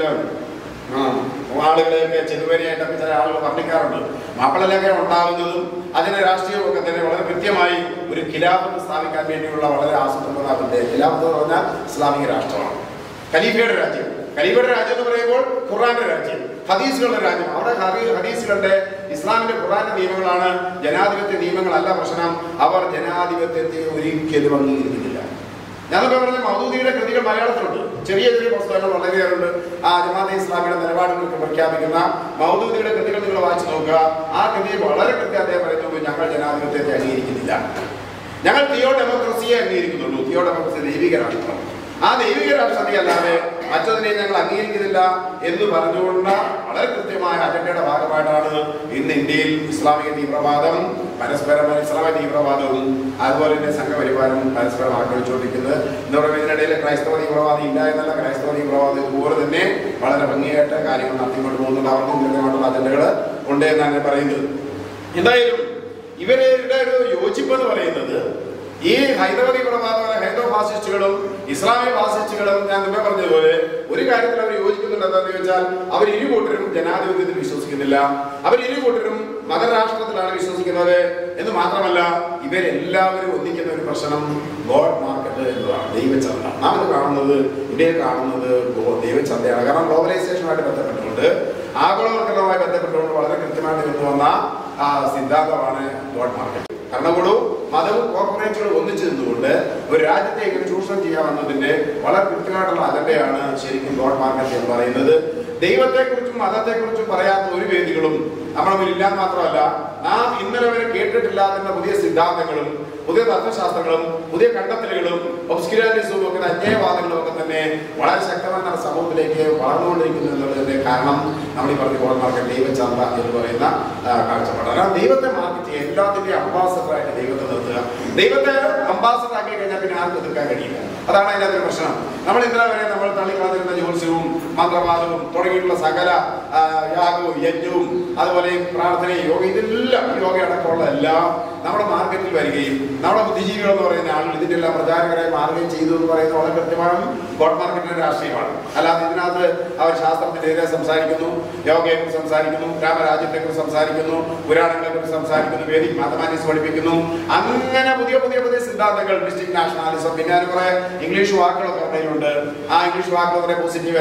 ആളുകളെയൊക്കെ ചെറുപേരിയായിട്ടൊക്കെ ചില ആളുകൾ വർണ്ണിക്കാറുണ്ട്. മാപ്പിള ലഹള ഉണ്ടാകുന്നതും അതിന്റെ രാഷ്ട്രീയമൊക്കെ തന്നെ വളരെ കൃത്യമായി ഒരു ഖിലാഫത്ത് സ്ഥാപിക്കാൻ വേണ്ടിയുള്ള വളരെ ആസൂത്രിതമാകുന്നത്. ഖിലാഫത്ത് എന്ന് പറഞ്ഞാൽ ഇസ്ലാമിക രാഷ്ട്രമാണ്, ഖലീഫയുടെ രാജ്യം. ഖലീഫയുടെ രാജ്യം എന്ന് പറയുമ്പോൾ ഖുർആന്റെ രാജ്യം, ഹദീസുകളുടെ രാജ്യം. അവിടെ ഹദീസുകളുടെ ഇസ്ലാമിന്റെ ഖുർആന്റെ നിയമങ്ങളാണ്, ജനാധിപത്യ നിയമങ്ങളല്ല പ്രശ്നം. അവർ ജനാധിപത്യത്തെ ഒരിക്കലും അംഗീകരിക്കുന്നില്ല. ഞാനൊക്കെ പറഞ്ഞ മൗദൂദിയുടെ കൃതികൾ മലയാളത്തിലുണ്ട്, ചെറിയ ചെറിയ പുസ്തകങ്ങൾ വളരെയേറുണ്ട്. ആ ജമാഅത്തെ ഇസ്ലാമിയുടെ നിലപാടുകൾക്ക് പ്രഖ്യാപിക്കുന്ന മൗദൂദിയുടെ കൃതികൾ നിങ്ങൾ വായിച്ചു നോക്കുക. ആ കൃതിയെ വളരെ കൃത്യം അദ്ദേഹം പറയുന്നു, ഞങ്ങൾ ജനാധിപത്യത്തെ അംഗീകരിക്കുന്നില്ല, ഞങ്ങൾ തിയോ ഡെമോക്രസിയെ അംഗീകരിക്കുന്നുള്ളൂ. തിയോ ഡെമോക്രസി ദൈവിക രാഷ്ട്രം, ആ ദൈവിക രാഷ്ട്രത്തെ അല്ലാതെ മറ്റൊന്നിനെ ഞങ്ങൾ അംഗീകരിക്കുന്നില്ല എന്ന് പറഞ്ഞുകൊണ്ട് വളരെ കൃത്യമായ അജണ്ടയുടെ ഭാഗമായിട്ടാണ് ഇന്ന് ഇന്ത്യയിൽ ഇസ്ലാമിക തീവ്രവാദം പരസ്പരം ഇസ്ലാമിക തീവ്രവാദവും അതുപോലെ തന്നെ സംഘപരിവാരം പരസ്പരം ആക്രമിച്ചുകൊണ്ടിരിക്കുന്നത്. എന്ന് പറയുമ്പോൾ ഇതിനിടയിൽ ക്രൈസ്തവ തീവ്രവാദം ഇല്ല എന്നല്ല, ക്രൈസ്തവ തീവ്രവാദം ഇതുപോലെ തന്നെ വളരെ ഭംഗിയായിട്ട് കാര്യങ്ങൾ നടത്തിക്കൊണ്ട് പോകുന്നുണ്ട്. അവർക്കും കൃത്യമായിട്ടുള്ള അജണ്ടകൾ ഉണ്ട് എന്നാണ് പറയുന്നത്. എന്തായാലും ഇവരുടെ ഒരു യോജിപ്പ് എന്ന് പറയുന്നത് ഈ ഹൈന്ദവ തീവ്രവാദ ഹൈന്ദവ ഫാസിസ്റ്റുകളും ഇസ്ലാമിക ഫാസിസ്റ്റുകളും ഞാൻ മുമ്പേ പറഞ്ഞതുപോലെ ഒരു കാര്യത്തിൽ അവർ യോജിക്കുന്നുണ്ട്. എന്താണെന്ന് ചോദിച്ചാൽ അവർ ഇരുകൂട്ടരും ജനാധിപത്യത്തിൽ വിശ്വസിക്കുന്നില്ല, അവർ ഇരുകൂട്ടരും മതരാഷ്ട്രത്തിലാണ് വിശ്വസിക്കുന്നത് എന്ന് മാത്രമല്ല ഇവരെല്ലാവരും ഒന്നിക്കുന്ന ഒരു പ്രശ്നം ഗോഡ് മാർക്കറ്റ് എന്നതാണ്, ദൈവചന്ത. നാം ഇത് കാണുന്നത് ഇന്ത്യയിൽ കാണുന്നത് ദൈവചന്തയാണ്. കാരണം ഗ്ലോബലൈസേഷനുമായിട്ട് ബന്ധപ്പെട്ടുകൊണ്ട് ആഗോളവൽക്കരണവുമായി ബന്ധപ്പെട്ടുകൊണ്ട് വളരെ കൃത്യമായിട്ട് നിന്ന് വന്ന ആ സിദ്ധാന്തമാണ് ഗോഡ് മാർക്കറ്റ്. ഭരണകൂടവും മതവും കോർപ്പറേറ്റുകളും ഒന്നിച്ചു നിന്നുകൊണ്ട് ഒരു രാജ്യത്തെ എങ്ങനെ ചൂഷണം ചെയ്യാമെന്നതിന്റെ വളരെ കൃത്യമായിട്ടുള്ള അജണ്ടയാണ് ശരിക്കും ഗോഡ് മാർക്കറ്റ് എന്ന് പറയുന്നത്. ദൈവത്തെക്കുറിച്ചും മതത്തെക്കുറിച്ചും പറയാത്ത ഒരു വേദികളും നമ്മുടെ മുന്നിൽ ഇല്ലാന്ന് മാത്രമല്ല, നാം ഇന്നലെ വരെ കേട്ടിട്ടില്ലാത്ത പുതിയ സിദ്ധാന്തങ്ങളും പുതിയ തത്വശാസ്ത്രങ്ങളും പുതിയ കണ്ടെത്തലുകളും ഒബ്സ്ക്യൂരിറ്റിസും ഒക്കെ അന്യായവാദങ്ങളും ഒക്കെ തന്നെ വളരെ ശക്തമായ സമൂഹത്തിലേക്ക് വളർന്നുകൊണ്ടിരിക്കുന്നു എന്നുള്ളതിന്റെ കാരണം നമ്മൾ ഈ പറഞ്ഞ ഗോഡ് മാർക്കറ്റ് ദൈവചന്ത എന്ന് പറയുന്ന കാഴ്ചപ്പാട്. കാരണം ദൈവത്തെ മാർക്കറ്റ് ചെയ്യുക, എല്ലാത്തിന്റെയും അംബാസഡറായിട്ട് ദൈവത്തെ നിർത്തുക. ദൈവത്തെ അംബാസഡർ ആക്കി കഴിഞ്ഞാൽ പിന്നെ ആർക്കും എതിർക്കാൻ കഴിയില്ല. അതാണ് അതിനകത്തൊരു പ്രശ്നം. നമ്മൾ ഇന്നലെ വരെ നമ്മൾ തള്ളിക്കളഞ്ഞിരുന്ന ജ്യോത്സ്യവും മന്ത്രവാദവും തുടങ്ങിയിട്ടുള്ള സകല യാഗവും യജ്ഞവും അതുപോലെ പ്രാർത്ഥനയും യോഗ, ഇതെല്ലാം യോഗ അടക്കമുള്ള എല്ലാം നമ്മുടെ മാർക്കറ്റിൽ വരികയും നമ്മുടെ ബുദ്ധിജീവികൾ എന്ന് പറയുന്ന ആളുകൾ ഇതിന്റെ എല്ലാം പ്രചാരകരായി മാറുകയും ചെയ്തു എന്ന് പറയുന്ന വളരെ കൃത്യമാണ് ഗോഡ് മാർക്കറ്റിന്റെ രാഷ്ട്രീയമാണ്. അല്ലാതെ ഇതിനകത്ത് അവർ ശാസ്ത്രത്തിനെതിരെ സംസാരിക്കുന്നു, യോഗയെക്കുറിച്ച് സംസാരിക്കുന്നു, രാമരാജ്യത്തെക്കുറിച്ച് സംസാരിക്കുന്നു, പുരാണങ്ങളെക്കുറിച്ച് സംസാരിക്കുന്നു, വേദിക് മാത്തമാറ്റിക്സ് പഠിപ്പിക്കുന്നു, അങ്ങനെ പുതിയ പുതിയ പുതിയ സിദ്ധാന്തങ്ങൾ, ഡിസ്ട്രിക്ട് നാഷണാലിസം, പിന്നെ അതിന് കുറെ ഇംഗ്ലീഷ് വാക്കുകളൊക്കെ കയ്യിലുണ്ട്. ആ ഇംഗ്ലീഷ് വാക്കുകൾ കുറെ പോസിറ്റീവ് എനർജി,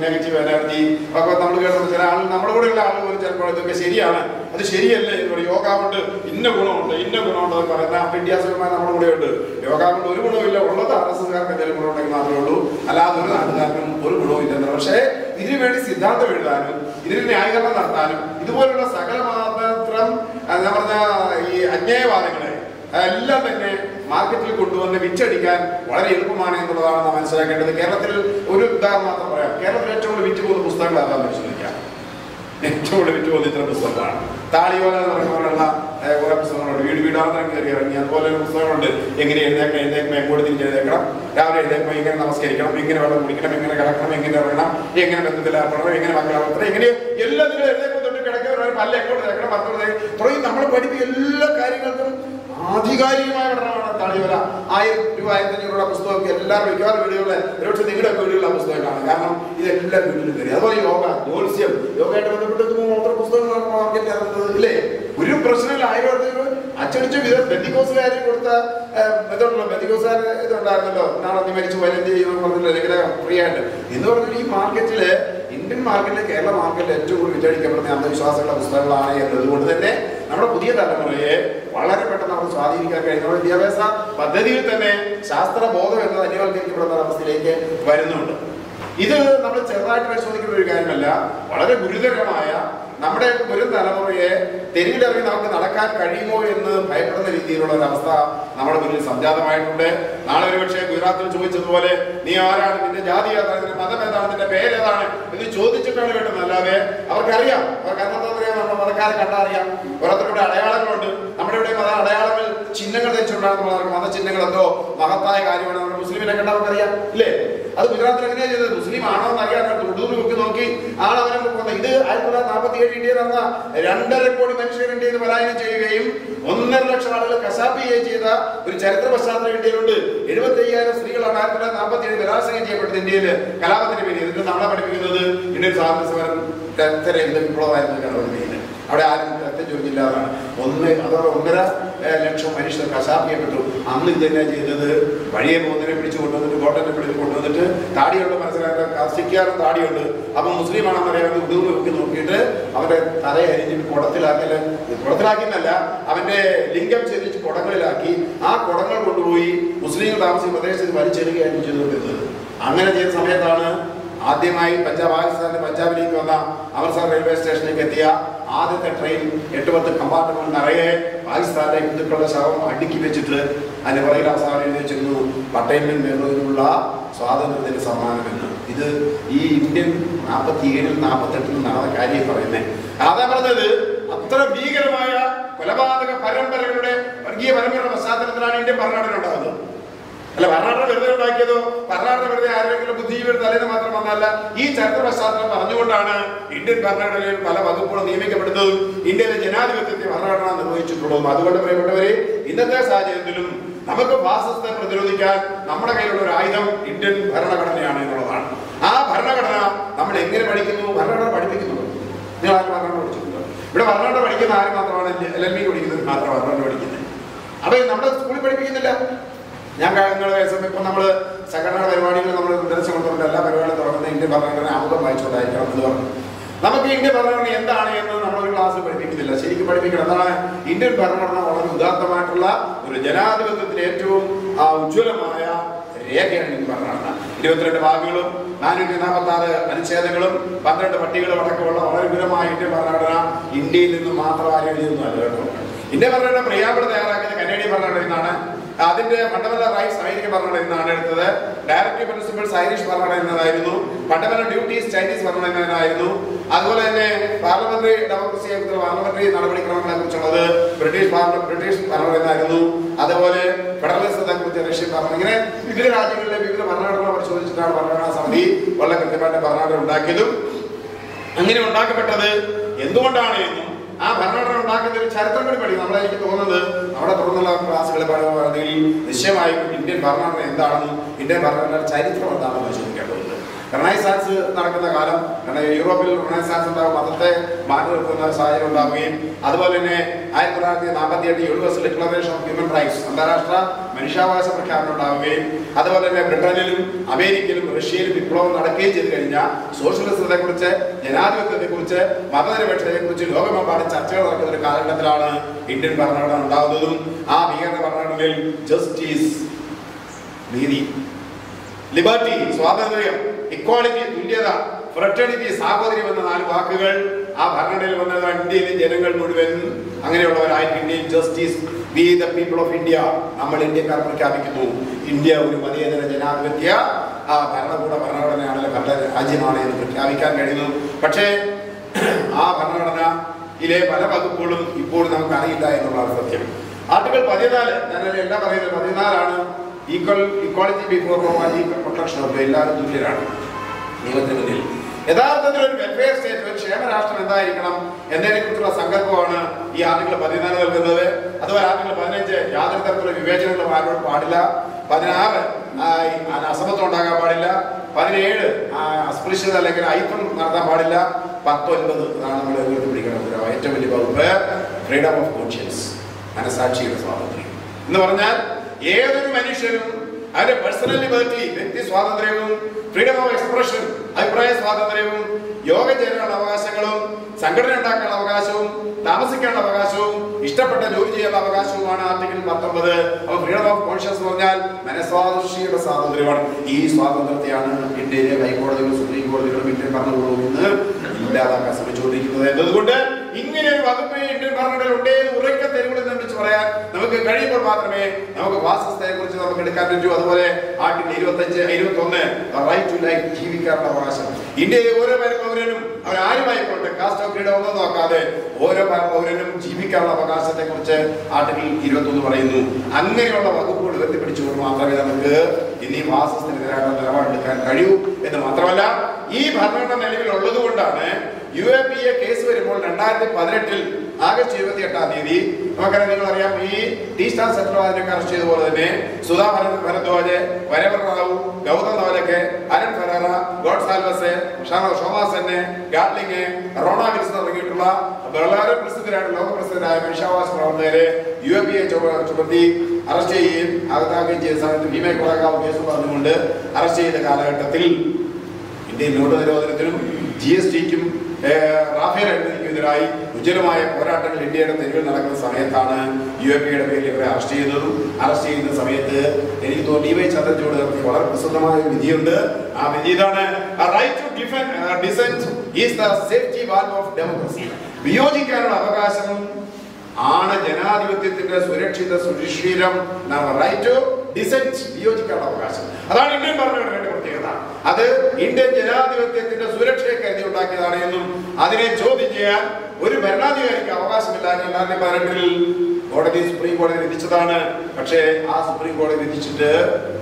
നെഗറ്റീവ് എനർജി ഒക്കെ നമ്മൾ കേൾക്കുന്ന ചില ആൾ നമ്മുടെ കൂടെയുള്ള ആളുകൾ പോലും ചിലപ്പോൾ ഇതൊക്കെ ശരിയാണ്, അത് ശരിയല്ലേ എന്ന് പറയും. യോഗ കൊണ്ട് ഇന്ന ഗുണമുണ്ട് ഇന്ന ഗുണമുണ്ട് എന്ന് പറയുന്ന വിദ്യാസപരമായി നമ്മുടെ കൂടെ ഉണ്ട്. യോഗ കൊണ്ട് ഒരു ഗുണമില്ല, ഉള്ളത് ആർ എസ് എസ്കാർക്ക് എന്തെങ്കിലും ഗുണമുണ്ടെങ്കിൽ മാത്രമേ ഉള്ളൂ, അല്ലാതെ ഒരു നാട്ടുകാർക്കും ഒരു ഗുണവും ഇല്ലെന്ന്. പക്ഷേ ഇതിനു വേണ്ടി സിദ്ധാന്തം എഴുതാനും ഇതിന് ന്യായീകരണം നടത്താനും ഇതുപോലുള്ള സകല മാത്രം എന്താ പറഞ്ഞ ഈ അജ്ഞേയവാദങ്ങളെ എല്ലാം തന്നെ മാർക്കറ്റിൽ കൊണ്ടുവന്ന് വിറ്റടിക്കാൻ വളരെ എളുപ്പമാണ് എന്നുള്ളതാണ് നാം മനസ്സിലാക്കേണ്ടത്. കേരളത്തിൽ ഒരു ഉദാഹരണം മാത്രം പറയാം. കേരളത്തിൽ ഏറ്റവും കൂടുതൽ വിറ്റ് പോകുന്ന പുസ്തകങ്ങൾ അതാ പരിശോധിക്കാം. ഏറ്റവും കൂടുതൽ വിറ്റ് പോകുന്ന ഇത്തരം പുസ്തകങ്ങളാണ്. താളിയോല എന്ന് പറയുമ്പോഴുള്ള കുറെ പുസ്തകങ്ങളുണ്ട്. വീട് വീടാന്തരം കയറി ഇറങ്ങി അതുപോലെ പുസ്തകങ്ങളുണ്ട്. എങ്ങനെ എഴുന്നേക്കണം, എഴുന്നേക്കുമ്പോൾ എങ്ങോട്ട് തിരിച്ച് എഴുന്നേക്കണം, രാവിലെ എഴുന്നേക്കുമ്പോൾ എങ്ങനെ നമസ്കരിക്കണം, എങ്ങനെ വെള്ളം കുടിക്കണം, എങ്ങനെ കിടക്കണം, എങ്ങനെ ഇറങ്ങണം, എങ്ങനെ ബന്ധത്തിലാക്കണം, എങ്ങനെ മക്കളെ വളർത്തണം, എങ്ങനെ എല്ലാത്തിനും എഴുന്നേക്കുമ്പോൾ തൊട്ട് കിടക്കുന്നവർ പല്ല എങ്ങോട്ട് തേക്കണം, മക്കളെ തുടങ്ങി നമ്മൾ പഠിപ്പിക്കുന്ന എല്ലാ കാര്യങ്ങൾക്കും ആധികാരികമായ പഠനമാണ് താളിയോല. ആയിരം രൂപ ആയിരത്തി അഞ്ഞൂറ് രൂപ പുസ്തകമൊക്കെ എല്ലാവരും മിക്കവാറും വീടുകളിൽ ഒരുപക്ഷെ നിങ്ങളുടെ വീടുകളിലുള്ള പുസ്തകങ്ങളാണ്. കാരണം ഇതെല്ലാം വീട്ടിലും കയറി. അതുപോലെ യോഗ, ജ്യോത്സ്യം, യോഗമായിട്ട് ബന്ധപ്പെട്ട് മാത്രം പുസ്തകങ്ങളാണ് മാർക്കറ്റിൽ ഇറങ്ങുന്നത് ഇല്ലേ? ഒരു പ്രശ്നമില്ല. ആയിരം രൂപ അച്ചടിച്ച വിധം ബന്ധിക്കോസുകാരെ കൊടുത്ത ഇതുണ്ടല്ലോ, ബന്ധിക്കോസുകാർ ഇതുണ്ടായിരുന്നല്ലോ, നാളെ നീ മരിച്ചു പോയാൽ എന്ത് ചെയ്യുമെന്ന് പറഞ്ഞില്ല, അല്ലെങ്കിൽ ഫ്രീ ആയിട്ട് എന്ന് പറഞ്ഞാൽ ഈ മാർക്കറ്റില് ഇന്ത്യൻ മാർക്കറ്റിൽ കേരള മാർക്കറ്റിൽ ഏറ്റവും കൂടുതൽ വിറ്റഴിക്കപ്പെടുന്ന അന്ധവിശ്വാസങ്ങളുടെ പുസ്തകങ്ങളാണ് എന്നതുകൊണ്ട് തന്നെ നമ്മുടെ പുതിയ തലമുറയെ വളരെ പെട്ടെന്ന് അവർ സ്വാധീനിക്കാൻ കഴിയും. നമ്മുടെ വിദ്യാഭ്യാസ പദ്ധതിയിൽ തന്നെ ശാസ്ത്രബോധം എന്നത് അന്യവൽക്കരിക്കപ്പെടുന്ന അവസ്ഥയിലേക്ക് വരുന്നുണ്ട്. ഇത് നമ്മൾ ചെറുതായിട്ട് പരിശോധിക്കുന്ന ഒരു കാര്യമല്ല, വളരെ ഗുരുതരമായ നമ്മുടെ വരും തലമുറയെ തെരുവിലിറങ്ങി നമുക്ക് നടക്കാൻ കഴിയുമോ എന്ന് ഭയപ്പെടുന്ന രീതിയിലുള്ള ഒരു അവസ്ഥ നമ്മുടെ മുന്നിൽ സംജാതമായിട്ടുണ്ട്. നാളെ ഒരുപക്ഷെ ഗുജറാത്തിൽ ചോദിച്ചതുപോലെ നീ ആരാണ്, നിന്റെ ജാതി ഏതാണ്, നിന്റെ മതം ഏതാണ്, നിന്റെ പേരേതാണ് എന്ന് ചോദിച്ചിട്ടാണ് കേട്ടത്. അല്ലാതെ അവർക്കറിയാം, അവർക്ക് അന്നത്തറിയാം, നമ്മുടെ മതക്കാരെ കണ്ടറിയാം. ഓരോരുത്തരുടെ അടയാളങ്ങളുണ്ട്. നമ്മുടെ ഇവിടെ മത അടയാളങ്ങൾ ചിഹ്നങ്ങൾ ധരിച്ചുകൊണ്ടാണ് നമ്മൾ മതചിഹ്നങ്ങൾ എന്തോ മഹത്തായ കാര്യമാണ്. നമ്മുടെ മുസ്ലിമിനെ കണ്ടാൽ നമുക്കറിയാം ഇല്ലേ? അത് ഗുജറാത്തിൽ എങ്ങനെയാണ് ചെയ്തത്? മുസ്ലിം ആണോ എന്ന് അറിയാൻ ഉടുതുണി ഒക്കെ നോക്കി ആളവനെ പോകുന്നത്. ഇത് ആയിരത്തി തൊള്ളായിരത്തി നാൽപ്പത്തി ഏഴ് ഇന്ത്യയിൽ നടന്ന രണ്ടര കോടി മനുഷ്യർ ഇന്ത്യയിൽ നിന്ന് പലായനം ചെയ്യുകയും ഒന്നര ലക്ഷം ആളുകൾ കശാപ്പിക്കുകയും ചെയ്ത ഒരു ചരിത്ര പശ്ചാത്തലം ഇന്ത്യയിലുണ്ട്. എഴുപത്തി അയ്യായിരം സ്ത്രീകളാണ് ആയിരത്തി തൊള്ളായിരത്തി നാൽപ്പത്തി ഏഴ് ബലാത്സംഗം ചെയ്യപ്പെട്ടത് ഇന്ത്യയിൽ കലാപത്തിന്റെ പേര്. എന്നിട്ട് നമ്മളെ പഠിപ്പിക്കുന്നത് ഇന്ത്യൻ സ്വാതന്ത്ര്യ സമരം രക്തരഹിത വിപ്ലവമായിരുന്നു പഠിപ്പിക്കുന്നത്. അവിടെ ആരും രക്തം ചൊരിഞ്ഞില്ലാതാണ്. ഒന്ന് അതോടെ ഒന്നര ലക്ഷം മനുഷ്യർ കശാപ്പ് ചെയ്യപ്പെട്ടു. അന്ന് ഇത് തന്നെ ചെയ്തത് വഴിയെ പോകുന്നതിനെ പിടിച്ചു കൊണ്ടുവന്നിട്ട് കോട്ടനെ പിടിച്ച് കൊണ്ടുവന്നിട്ട് താടിയുണ്ട്, മനസ്സിലാക്കാൻ കാസ്റ്റിക്കാരും താടിയുണ്ട്. അപ്പം മുസ്ലിം ആണെന്ന് അറിയാൻ ഉടുതുണി നോക്കി നോക്കിയിട്ട് അവന്റെ തലയെ അരിഞ്ഞിട്ട് കുടത്തിലാക്കിയാൽ കുടത്തിലാക്കിയെന്നല്ല, അവന്റെ ലിംഗം ചെരിച്ച് കുടങ്ങളിലാക്കി ആ കുടങ്ങൾ കൊണ്ടുപോയി മുസ്ലിങ്ങൾ താമസിക്കുന്ന പ്രദേശത്ത് വലിച്ചെടുക്കുകയായിരുന്നു ചെയ്തുകൊണ്ടിരുന്നത്. അങ്ങനെ ചെയ്ത സമയത്താണ് ആദ്യമായി പഞ്ചാബ് പാകിസ്ഥാന്റെ പഞ്ചാബിലേക്ക് വന്ന അമൃത്സർ റെയിൽവേ സ്റ്റേഷനിലേക്ക് എത്തിയ ആദ്യത്തെ ട്രെയിൻ എട്ട് പത്ത് കമ്പാർട്ട്മെന്റ് നിറയെ പാകിസ്ഥാന്റെ ഹിന്ദുക്കളുടെ ശവം അടുക്കി വെച്ചിട്ട് അതിന്റെ പുറകിൽ അവസാനം എഴുതി വെച്ചിരുന്നു പട്ടേലിനും നെഹ്റുവിനുമുള്ള സ്വാതന്ത്ര്യത്തിന്റെ സമ്മാനമെന്ന്. ഇത് ഈ ഇന്ത്യൻ നാൽപ്പത്തി ഏഴിൽ നാൽപ്പത്തെട്ടിൽ നടന്ന കാര്യം പറയുന്നത്. അതാ പറഞ്ഞത് അത്ര ഭീകരമായ കൊലപാതക പരമ്പരകളുടെ വർഗീയ പരമ്പരയുടെ പശ്ചാത്തലത്തിലാണ് ഇന്ത്യൻ ഭരണഘടന ഉണ്ടാകുന്നത്. അല്ല, ഭരണഘടന വെറുതെ ഉണ്ടാക്കിയതോ ഭരണഘടന വെറുതെ ആരെങ്കിലും ബുദ്ധിജീവിയുടെ തലേന്ന് മാത്രം വന്നല്ല. ഈ ചരിത്ര പശ്ചാത്തലം പറഞ്ഞുകൊണ്ടാണ് ഇന്ത്യൻ ഭരണഘടനയിൽ പല വകുപ്പുകളും നിയമിക്കപ്പെടുന്നതും ഇന്ത്യയിലെ ജനാധിപത്യത്തെ ഭരണഘടന നിർവഹിച്ചിട്ടുള്ളതും. അതുകൊണ്ട് പ്രിയപ്പെട്ടവരെ, ഇന്നത്തെ സാഹചര്യത്തിലും നമുക്ക് ഫാസിസത്തെ പ്രതിരോധിക്കാൻ നമ്മുടെ കയ്യിലുള്ള ഒരു ആയുധം ഇന്ത്യൻ ഭരണഘടനയാണ് എന്നുള്ളതാണ്. ആ ഭരണഘടന നമ്മൾ എങ്ങനെ പഠിക്കുന്നു? ഭരണഘടന പഠിപ്പിക്കുന്നു. നിങ്ങൾ ആരും ഭരണഘടന പഠിച്ചിട്ടുണ്ടോ? ഇവിടെ ഭരണഘടന പഠിക്കുന്ന ആര് മാത്രമാണ്? എൽ എൽ ബി പഠിക്കുന്നത് മാത്രമാണ് ഭരണഘടന പഠിക്കുന്നത്. അപ്പൊ നമ്മുടെ സ്കൂളിൽ പഠിപ്പിക്കുന്നില്ല. ഞാൻ നിങ്ങളുടെ ഇപ്പം നമ്മൾ സംഘടന പരിപാടികൾ നമ്മൾ നിർദ്ദേശം കൊടുത്തുകൊണ്ട് എല്ലാ പരിപാടികളും തുടങ്ങുന്ന ഇന്ത്യൻ ഭരണഘടന ആമുഖം വായിച്ചുകൊണ്ടായിരിക്കണം എന്ന് പറഞ്ഞു. നമുക്ക് ഇന്ത്യൻ ഭരണഘടന എന്താണ് എന്ന് നമ്മളൊരു ക്ലാസ് പഠിപ്പിക്കുന്നില്ല. ശരിക്കും പഠിപ്പിക്കണം. എന്താണ് ഇന്ത്യൻ ഭരണഘടന? വളരെ ഉദാത്തമായിട്ടുള്ള ഒരു ജനാധിപത്യത്തിന് ഏറ്റവും ഉജ്ജ്വലമായ രേഖയാണ് ഇന്ത്യൻ ഭരണഘടന. ഇരുപത്തിരണ്ട് ഭാഗങ്ങളും നാനൂറ്റി നാൽപ്പത്തി ആറ് അനുച്ഛേദങ്ങളും പന്ത്രണ്ട് പട്ടികളും അടക്കമുള്ള വളരെ വിപുലമായ ഇന്ത്യൻ ഭരണഘടന ഇന്ത്യയിൽ നിന്ന് മാത്രം ആരും എഴുതിയൊന്നുമല്ല കേട്ടോ. ഇന്ത്യൻ ഭരണഘടന പ്രിയാമ്പിൾ തയ്യാറാക്കിയത് കനേഡിയൻ ഭരണഘടനയിൽ നിന്നാണ്. അതിന്റെ ഫണ്ടമെന്റൽ റൈറ്റ്സ് അമേരിക്കൻ ഭരണഘടനയിൽ നിന്നാണ് എടുത്തത്. ഡയറക്റ്റീവ് പ്രിൻസിപ്പിൾസ് ഐറിഷ് ഭരണഘടനയിൽ നിന്നായിരുന്നു. ഫണ്ടമെന്റൽ ഡ്യൂട്ടീസ് ചൈനീസ് ഭരണഘടനയിൽ നിന്നായിരുന്നു. അതുപോലെ തന്നെ പാർലമെന്ററി ഡെമോക്രസിയെ പാർലമെന്ററി നടപടിക്രമങ്ങളെ കുറിച്ചുള്ളത് ബ്രിട്ടീഷ് ബ്രിട്ടീഷ് ഭരണഘടനയിൽ നിന്നായിരുന്നു. അതുപോലെ ഫെഡറലിസത്തെ കുറിച്ച് റഷ്യൻ ഭരണം. ഇങ്ങനെ വിവിധ രാജ്യങ്ങളിലെ വിവിധ ഭരണഘടന പരിശോധിച്ചിട്ടാണ് ഭരണഘടനാ സമിതി വളരെ കൃത്യമായിട്ട് ഭരണഘടന ഉണ്ടാക്കിയതും. അങ്ങനെ ഉണ്ടാക്കപ്പെട്ടത് എന്തുകൊണ്ടാണ് എന്നും ആ ഭരണഘടന ഉണ്ടാക്കുന്ന ഒരു ചരിത്രം കൂടി പഠിക്കും. നമ്മളെ എനിക്ക് തോന്നുന്നത് അവിടെ തുടർന്നുള്ള ക്ലാസ്സുകൾ പറയുകയാണെങ്കിൽ നിശ്ചയമായും ഇന്ത്യൻ ഭരണഘടന എന്താണെന്നും ഇന്ത്യൻ ഭരണഘടന ചരിത്രം എന്താണെന്ന് പരിശോധിക്കേണ്ടതുണ്ട്. റെനൈസാൻസ് നടക്കുന്ന കാലം, കാരണം യൂറോപ്പിൽ റെനൈസാൻസ് ഉണ്ടാകും, മതത്തെ മാറ്റി നിർത്തുന്ന സാഹചര്യം ഉണ്ടാവുകയും അതുപോലെ തന്നെ ആയിരത്തി തൊള്ളായിരത്തി നാൽപ്പത്തി എട്ട് universal declaration of human rights അന്താരാഷ്ട്ര മനുഷ്യാവകാശ പ്രഖ്യാപനം ഉണ്ടാവുകയും അതുപോലെ തന്നെ ബ്രിട്ടനിലും അമേരിക്കയിലും റഷ്യയിലും വിപ്ലവം നടക്കുകയും ചെയ്തു കഴിഞ്ഞാൽ സോഷ്യലിസത്തെ കുറിച്ച്, ജനാധിപത്യത്തെ കുറിച്ച്, മതനിരപേക്ഷതയെ കുറിച്ച് ലോകമെമ്പാടും ചർച്ചകൾ നടക്കുന്ന ഒരു കാലഘട്ടത്തിലാണ് ഇന്ത്യൻ ഭരണഘടന ഉണ്ടാകുന്നതും. ആ ഭീകര ഭരണഘടനയിൽ ജസ്റ്റിസ്, നീതി, ലിബർട്ടി, സ്വാതന്ത്ര്യം, ഇക്വാളിറ്റി, തുല്യത, ഫ്രട്ടേണിറ്റി, സാഹോദര്യം എന്ന നാല് വാക്കുകൾ ആ ഭരണഘടനയിൽ വന്നത് ഇന്ത്യയിലെ ജനങ്ങൾ മുഴുവൻ അങ്ങനെയുള്ളവരായിട്ട് ഇന്ത്യയിൽ justice we the people of India, നമ്മൾ ഇന്ത്യക്കാർ പ്രഖ്യാപിക്കുന്നു. ഇന്ത്യ ഒരു മതേതര ജനാധിപത്യ ആ ഭരണകൂട ഭരണഘടനയാണല്ലോ, ഭരണ രാജ്യമാണ് എന്ന് പ്രഖ്യാപിക്കാൻ കഴിയുന്നു. പക്ഷേ ആ ഭരണഘടനയിലെ പല വകുപ്പുകളും ഇപ്പോൾ നമുക്ക് അറിയില്ല എന്നുള്ളതാണ് സത്യം. ആർട്ടിക്കിൾ പതിനാല്, ഞാനത് എല്ലാം പറയുന്നത് പതിനാലാണ്. Equal equality before law and equal protection of law, എല്ലാവരും തുല്യരാണ് നിയമത്തിന് മുന്നിൽ. യഥാർത്ഥത്തിൽ ഒരു വെൽഫെയർ സ്റ്റേറ്റ്, ഒരു ക്ഷേമരാഷ്ട്രം എന്തായിരിക്കണം എന്നതിനെ കുറിച്ചുള്ള സങ്കല്പമാണ് ഈ ആർട്ടിക്കിൾ പതിനാല് നൽകുന്നത്. അതുപോലെ ആർട്ടിക്കിൾ പതിനഞ്ച്, യാതൊരു തരത്തിലുള്ള വിവേചനങ്ങളും ആരോടും പാടില്ല. പതിനാറ്, അസമത്വം ഉണ്ടാകാൻ പാടില്ല. പതിനേഴ്, അസ്പൃശ്യത അല്ലെങ്കിൽ ഐക്യം നടത്താൻ പാടില്ല. പത്തൊൻപത്, അതാണ് നമ്മൾ ഉയർത്തിപ്പിടിക്കണം ഏറ്റവും വലിയ വകുപ്പ്, ഫ്രീഡം ഓഫ് കോൺഷ്യൻസ്, മനസാക്ഷിയുടെ സ്വാതന്ത്ര്യം എന്ന് പറഞ്ഞാൽ ഏതൊരു മനുഷ്യനും അവരുടെ പേഴ്സണൽ ലിബർട്ടി, വ്യക്തി സ്വാതന്ത്ര്യവും, ഫ്രീഡം ഓഫ് എക്സ്പ്രഷൻ, അഭിപ്രായ സ്വാതന്ത്ര്യവും, യോഗം ചെയ്യാനുള്ള അവകാശങ്ങളും, സംഘടന ഉണ്ടാക്കാനുള്ള അവകാശവും, താമസിക്കാനുള്ള അവകാശവും, ഇഷ്ടപ്പെട്ട ജോലി ചെയ്യാനുള്ള അവകാശവുമാണ് ആർട്ടിക്കിൾ പത്തൊമ്പത്. അപ്പോൾ ഫ്രീഡം ഓഫ് കോൺഷ്യൻസ് പറഞ്ഞാൽ മനസ്വാക്ഷിയുടെ സ്വാതന്ത്ര്യമാണ്. ഈ സ്വാതന്ത്ര്യത്തെയാണ് ഇന്ത്യയിലെ ഹൈക്കോടതികളും സുപ്രീം കോടതികളും ഇന്ത്യൻ ഭരണകൂടവും ഇന്ന് ഇല്ലാതാക്കാൻ ശ്രമിച്ചുകൊണ്ടിരിക്കുന്നത്. എന്നതുകൊണ്ട് ഇങ്ങനെ ഒരു വകുപ്പ് ഇന്ത്യൻ ഭരണഘടനയിൽ ഉണ്ടേ ഉറക്ക തെരുവുകളിൽ നിർമ്മിച്ച് പറയാൻ നമുക്ക് കഴിയുമ്പോൾ മാത്രമേ നമുക്ക് വാസസ്ഥയെ കുറിച്ച് നമുക്ക് എടുക്കാൻ പറ്റൂ. അതുപോലെ ആർട്ടിക്കിൾ ഇരുപത്തി അഞ്ച് ഇരുപത്തി ഒന്ന് റൈറ്റ് ടു ലൈഫ്, ജീവിക്കാനുള്ള അവകാശം. ഇന്ത്യയിലെ ഓരോ പൗരനും അവരാരുമായിക്കോട്ടെ, കാസ്റ്റ് ഓഫ് ക്രീഡ് ഒന്നും നോക്കാതെ ഓരോ പൗരനും ജീവിക്കാനുള്ള അവകാശത്തെ കുറിച്ച് ആർട്ടിക്കിൾ ഇരുപത്തി ഒന്ന് പറയുന്നു. അങ്ങനെയുള്ള വകുപ്പുകൾ ഉയർത്തിപ്പിടിച്ചുകൊണ്ട് മാത്രമേ നമുക്ക് ഇനി വാസസ്ഥിതിരായിട്ടുള്ള നിലപാടെടുക്കാൻ കഴിയൂ എന്ന് മാത്രമല്ല, ഈ ഭരണഘടന നിലവിലുള്ളത് കൊണ്ടാണ് U A P A case വരുമ്പോൾ രണ്ടായിരത്തി പതിനെട്ടിൽ ആഗസ്റ്റ് ഇരുപത്തി എട്ടാം തീയതി നമുക്കറിയാം, നിങ്ങളറിയാം, ഈ ടീ സ്റ്റാർ സെറ്റിൽവാദിനൊക്കെ അറസ്റ്റ് ചെയ്തതുപോലെ തന്നെ സുധാ ഭരദ്വാജ്, വരവർ റാവു, ഗൗതം നവലക്ക്, അരുൺ ഫെറേറ, ഗോഡ്സാൽവസ്, ഷോമാ സെന്നെ, ഗാഡ്ലിംഗ്, റോണ വിൽസൺ തുടങ്ങിയിട്ടുള്ള വളരെ പ്രസിദ്ധരായ ലോകപ്രസിദ്ധരായ മനുഷ്യാവകാശ പ്രവർത്തകരെ യു എ പി എ ചുമത്തി അറസ്റ്റ് ചെയ്യുകയും അകത്താക്കുകയും ചെയ്ത സമയത്ത് ഭീമേ കൊളകാവ് കേസ് പറഞ്ഞുകൊണ്ട് അറസ്റ്റ് ചെയ്ത കാലഘട്ടത്തിൽ ഇന്ത്യയിൽ നോട്ട് നിരോധനത്തിനും ജി എസ് ടിക്കും റാഫേൽ അഴിമതിക്കെതിരായി ഉജ്ജ്വലമായ പോരാട്ടങ്ങൾ ഇന്ത്യയുടെ തെരുവിൽ നടക്കുന്ന സമയത്താണ് യു എ പിയുടെ പേരിൽ ഇവരെ അറസ്റ്റ് ചെയ്യുന്നതും. അറസ്റ്റ് ചെയ്യുന്ന സമയത്ത് എനിക്ക് തോന്നുന്നു ഡി വൈ ചന്ദ്രചൂഡ് നടത്തിയ വളരെ പ്രസിദ്ധമായ വിധിയുണ്ട്. ആ വിധി ഇതാണ്: right to defend dissent is the safety valve of democracy. വിയോജിക്കാനുള്ള അവകാശം ആണ് ജനാധിപത്യത്തിന്റെ സുരക്ഷിത സുരക്ഷിതം. റൈറ്റ് ടു ഡിസെന്റ്, വിയോജിക്കാനുള്ള അവകാശം. അതാണ് ഇന്ത്യൻ ഭരണഘടനയുടെ പ്രത്യേകത. അത് ഇന്ത്യൻ ജനാധിപത്യത്തിന്റെ സുരക്ഷയെ കരുതി ഉണ്ടാക്കിയതാണ് എന്നും അതിനെ ചോദ്യം ചെയ്യാൻ ഒരു ഭരണാധികാരിക്ക് അവകാശമില്ല. രണ്ടായിരത്തി പതിനെട്ടിൽ കോടതി, സുപ്രീം കോടതി വിധിച്ചതാണ്. പക്ഷേ ആ സുപ്രീം കോടതി വിധിച്ചിട്ട്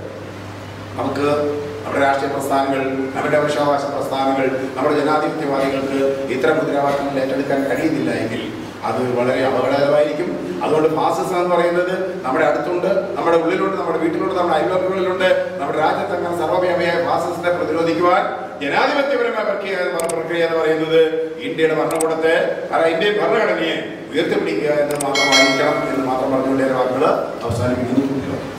നമുക്ക് നമ്മുടെ രാഷ്ട്രീയ പ്രസ്ഥാനങ്ങൾ, നമ്മുടെ മനുഷ്യാവകാശ പ്രസ്ഥാനങ്ങൾ, നമ്മുടെ ജനാധിപത്യവാദികൾക്ക് ഇത്തരം മുദ്രാവാക്യങ്ങൾ ഏറ്റെടുക്കാൻ കഴിയുന്നില്ല എങ്കിൽ അത് വളരെ അപകടകരമായിരിക്കും. അതുകൊണ്ട് ഫാസിസം എന്ന് പറയുന്നത് നമ്മുടെ അടുത്തുണ്ട്, നമ്മുടെ ഉള്ളിലുണ്ട്, നമ്മുടെ വീട്ടിലുണ്ട്, നമ്മുടെ അയൽവക്കങ്ങളിലുണ്ട്. നമ്മുടെ രാജ്യത്ത് അങ്ങനെ സർവ്വവ്യാപിയായ ഫാസിസത്തെ പ്രതിരോധിക്കുവാൻ ജനാധിപത്യപരമായ പ്രക്രിയ പ്രക്രിയ എന്ന് പറയുന്നത് ഇന്ത്യയുടെ ഭരണകൂടത്തെ, ഇന്ത്യൻ ഭരണഘടനയെ ഉയർത്തിപ്പിടിക്കുക എന്ന് മാത്രമായിരിക്കണം എന്ന് മാത്രം പറഞ്ഞുകൊണ്ട് വാക്കുകൾ അവസാനിപ്പിക്കുന്നു.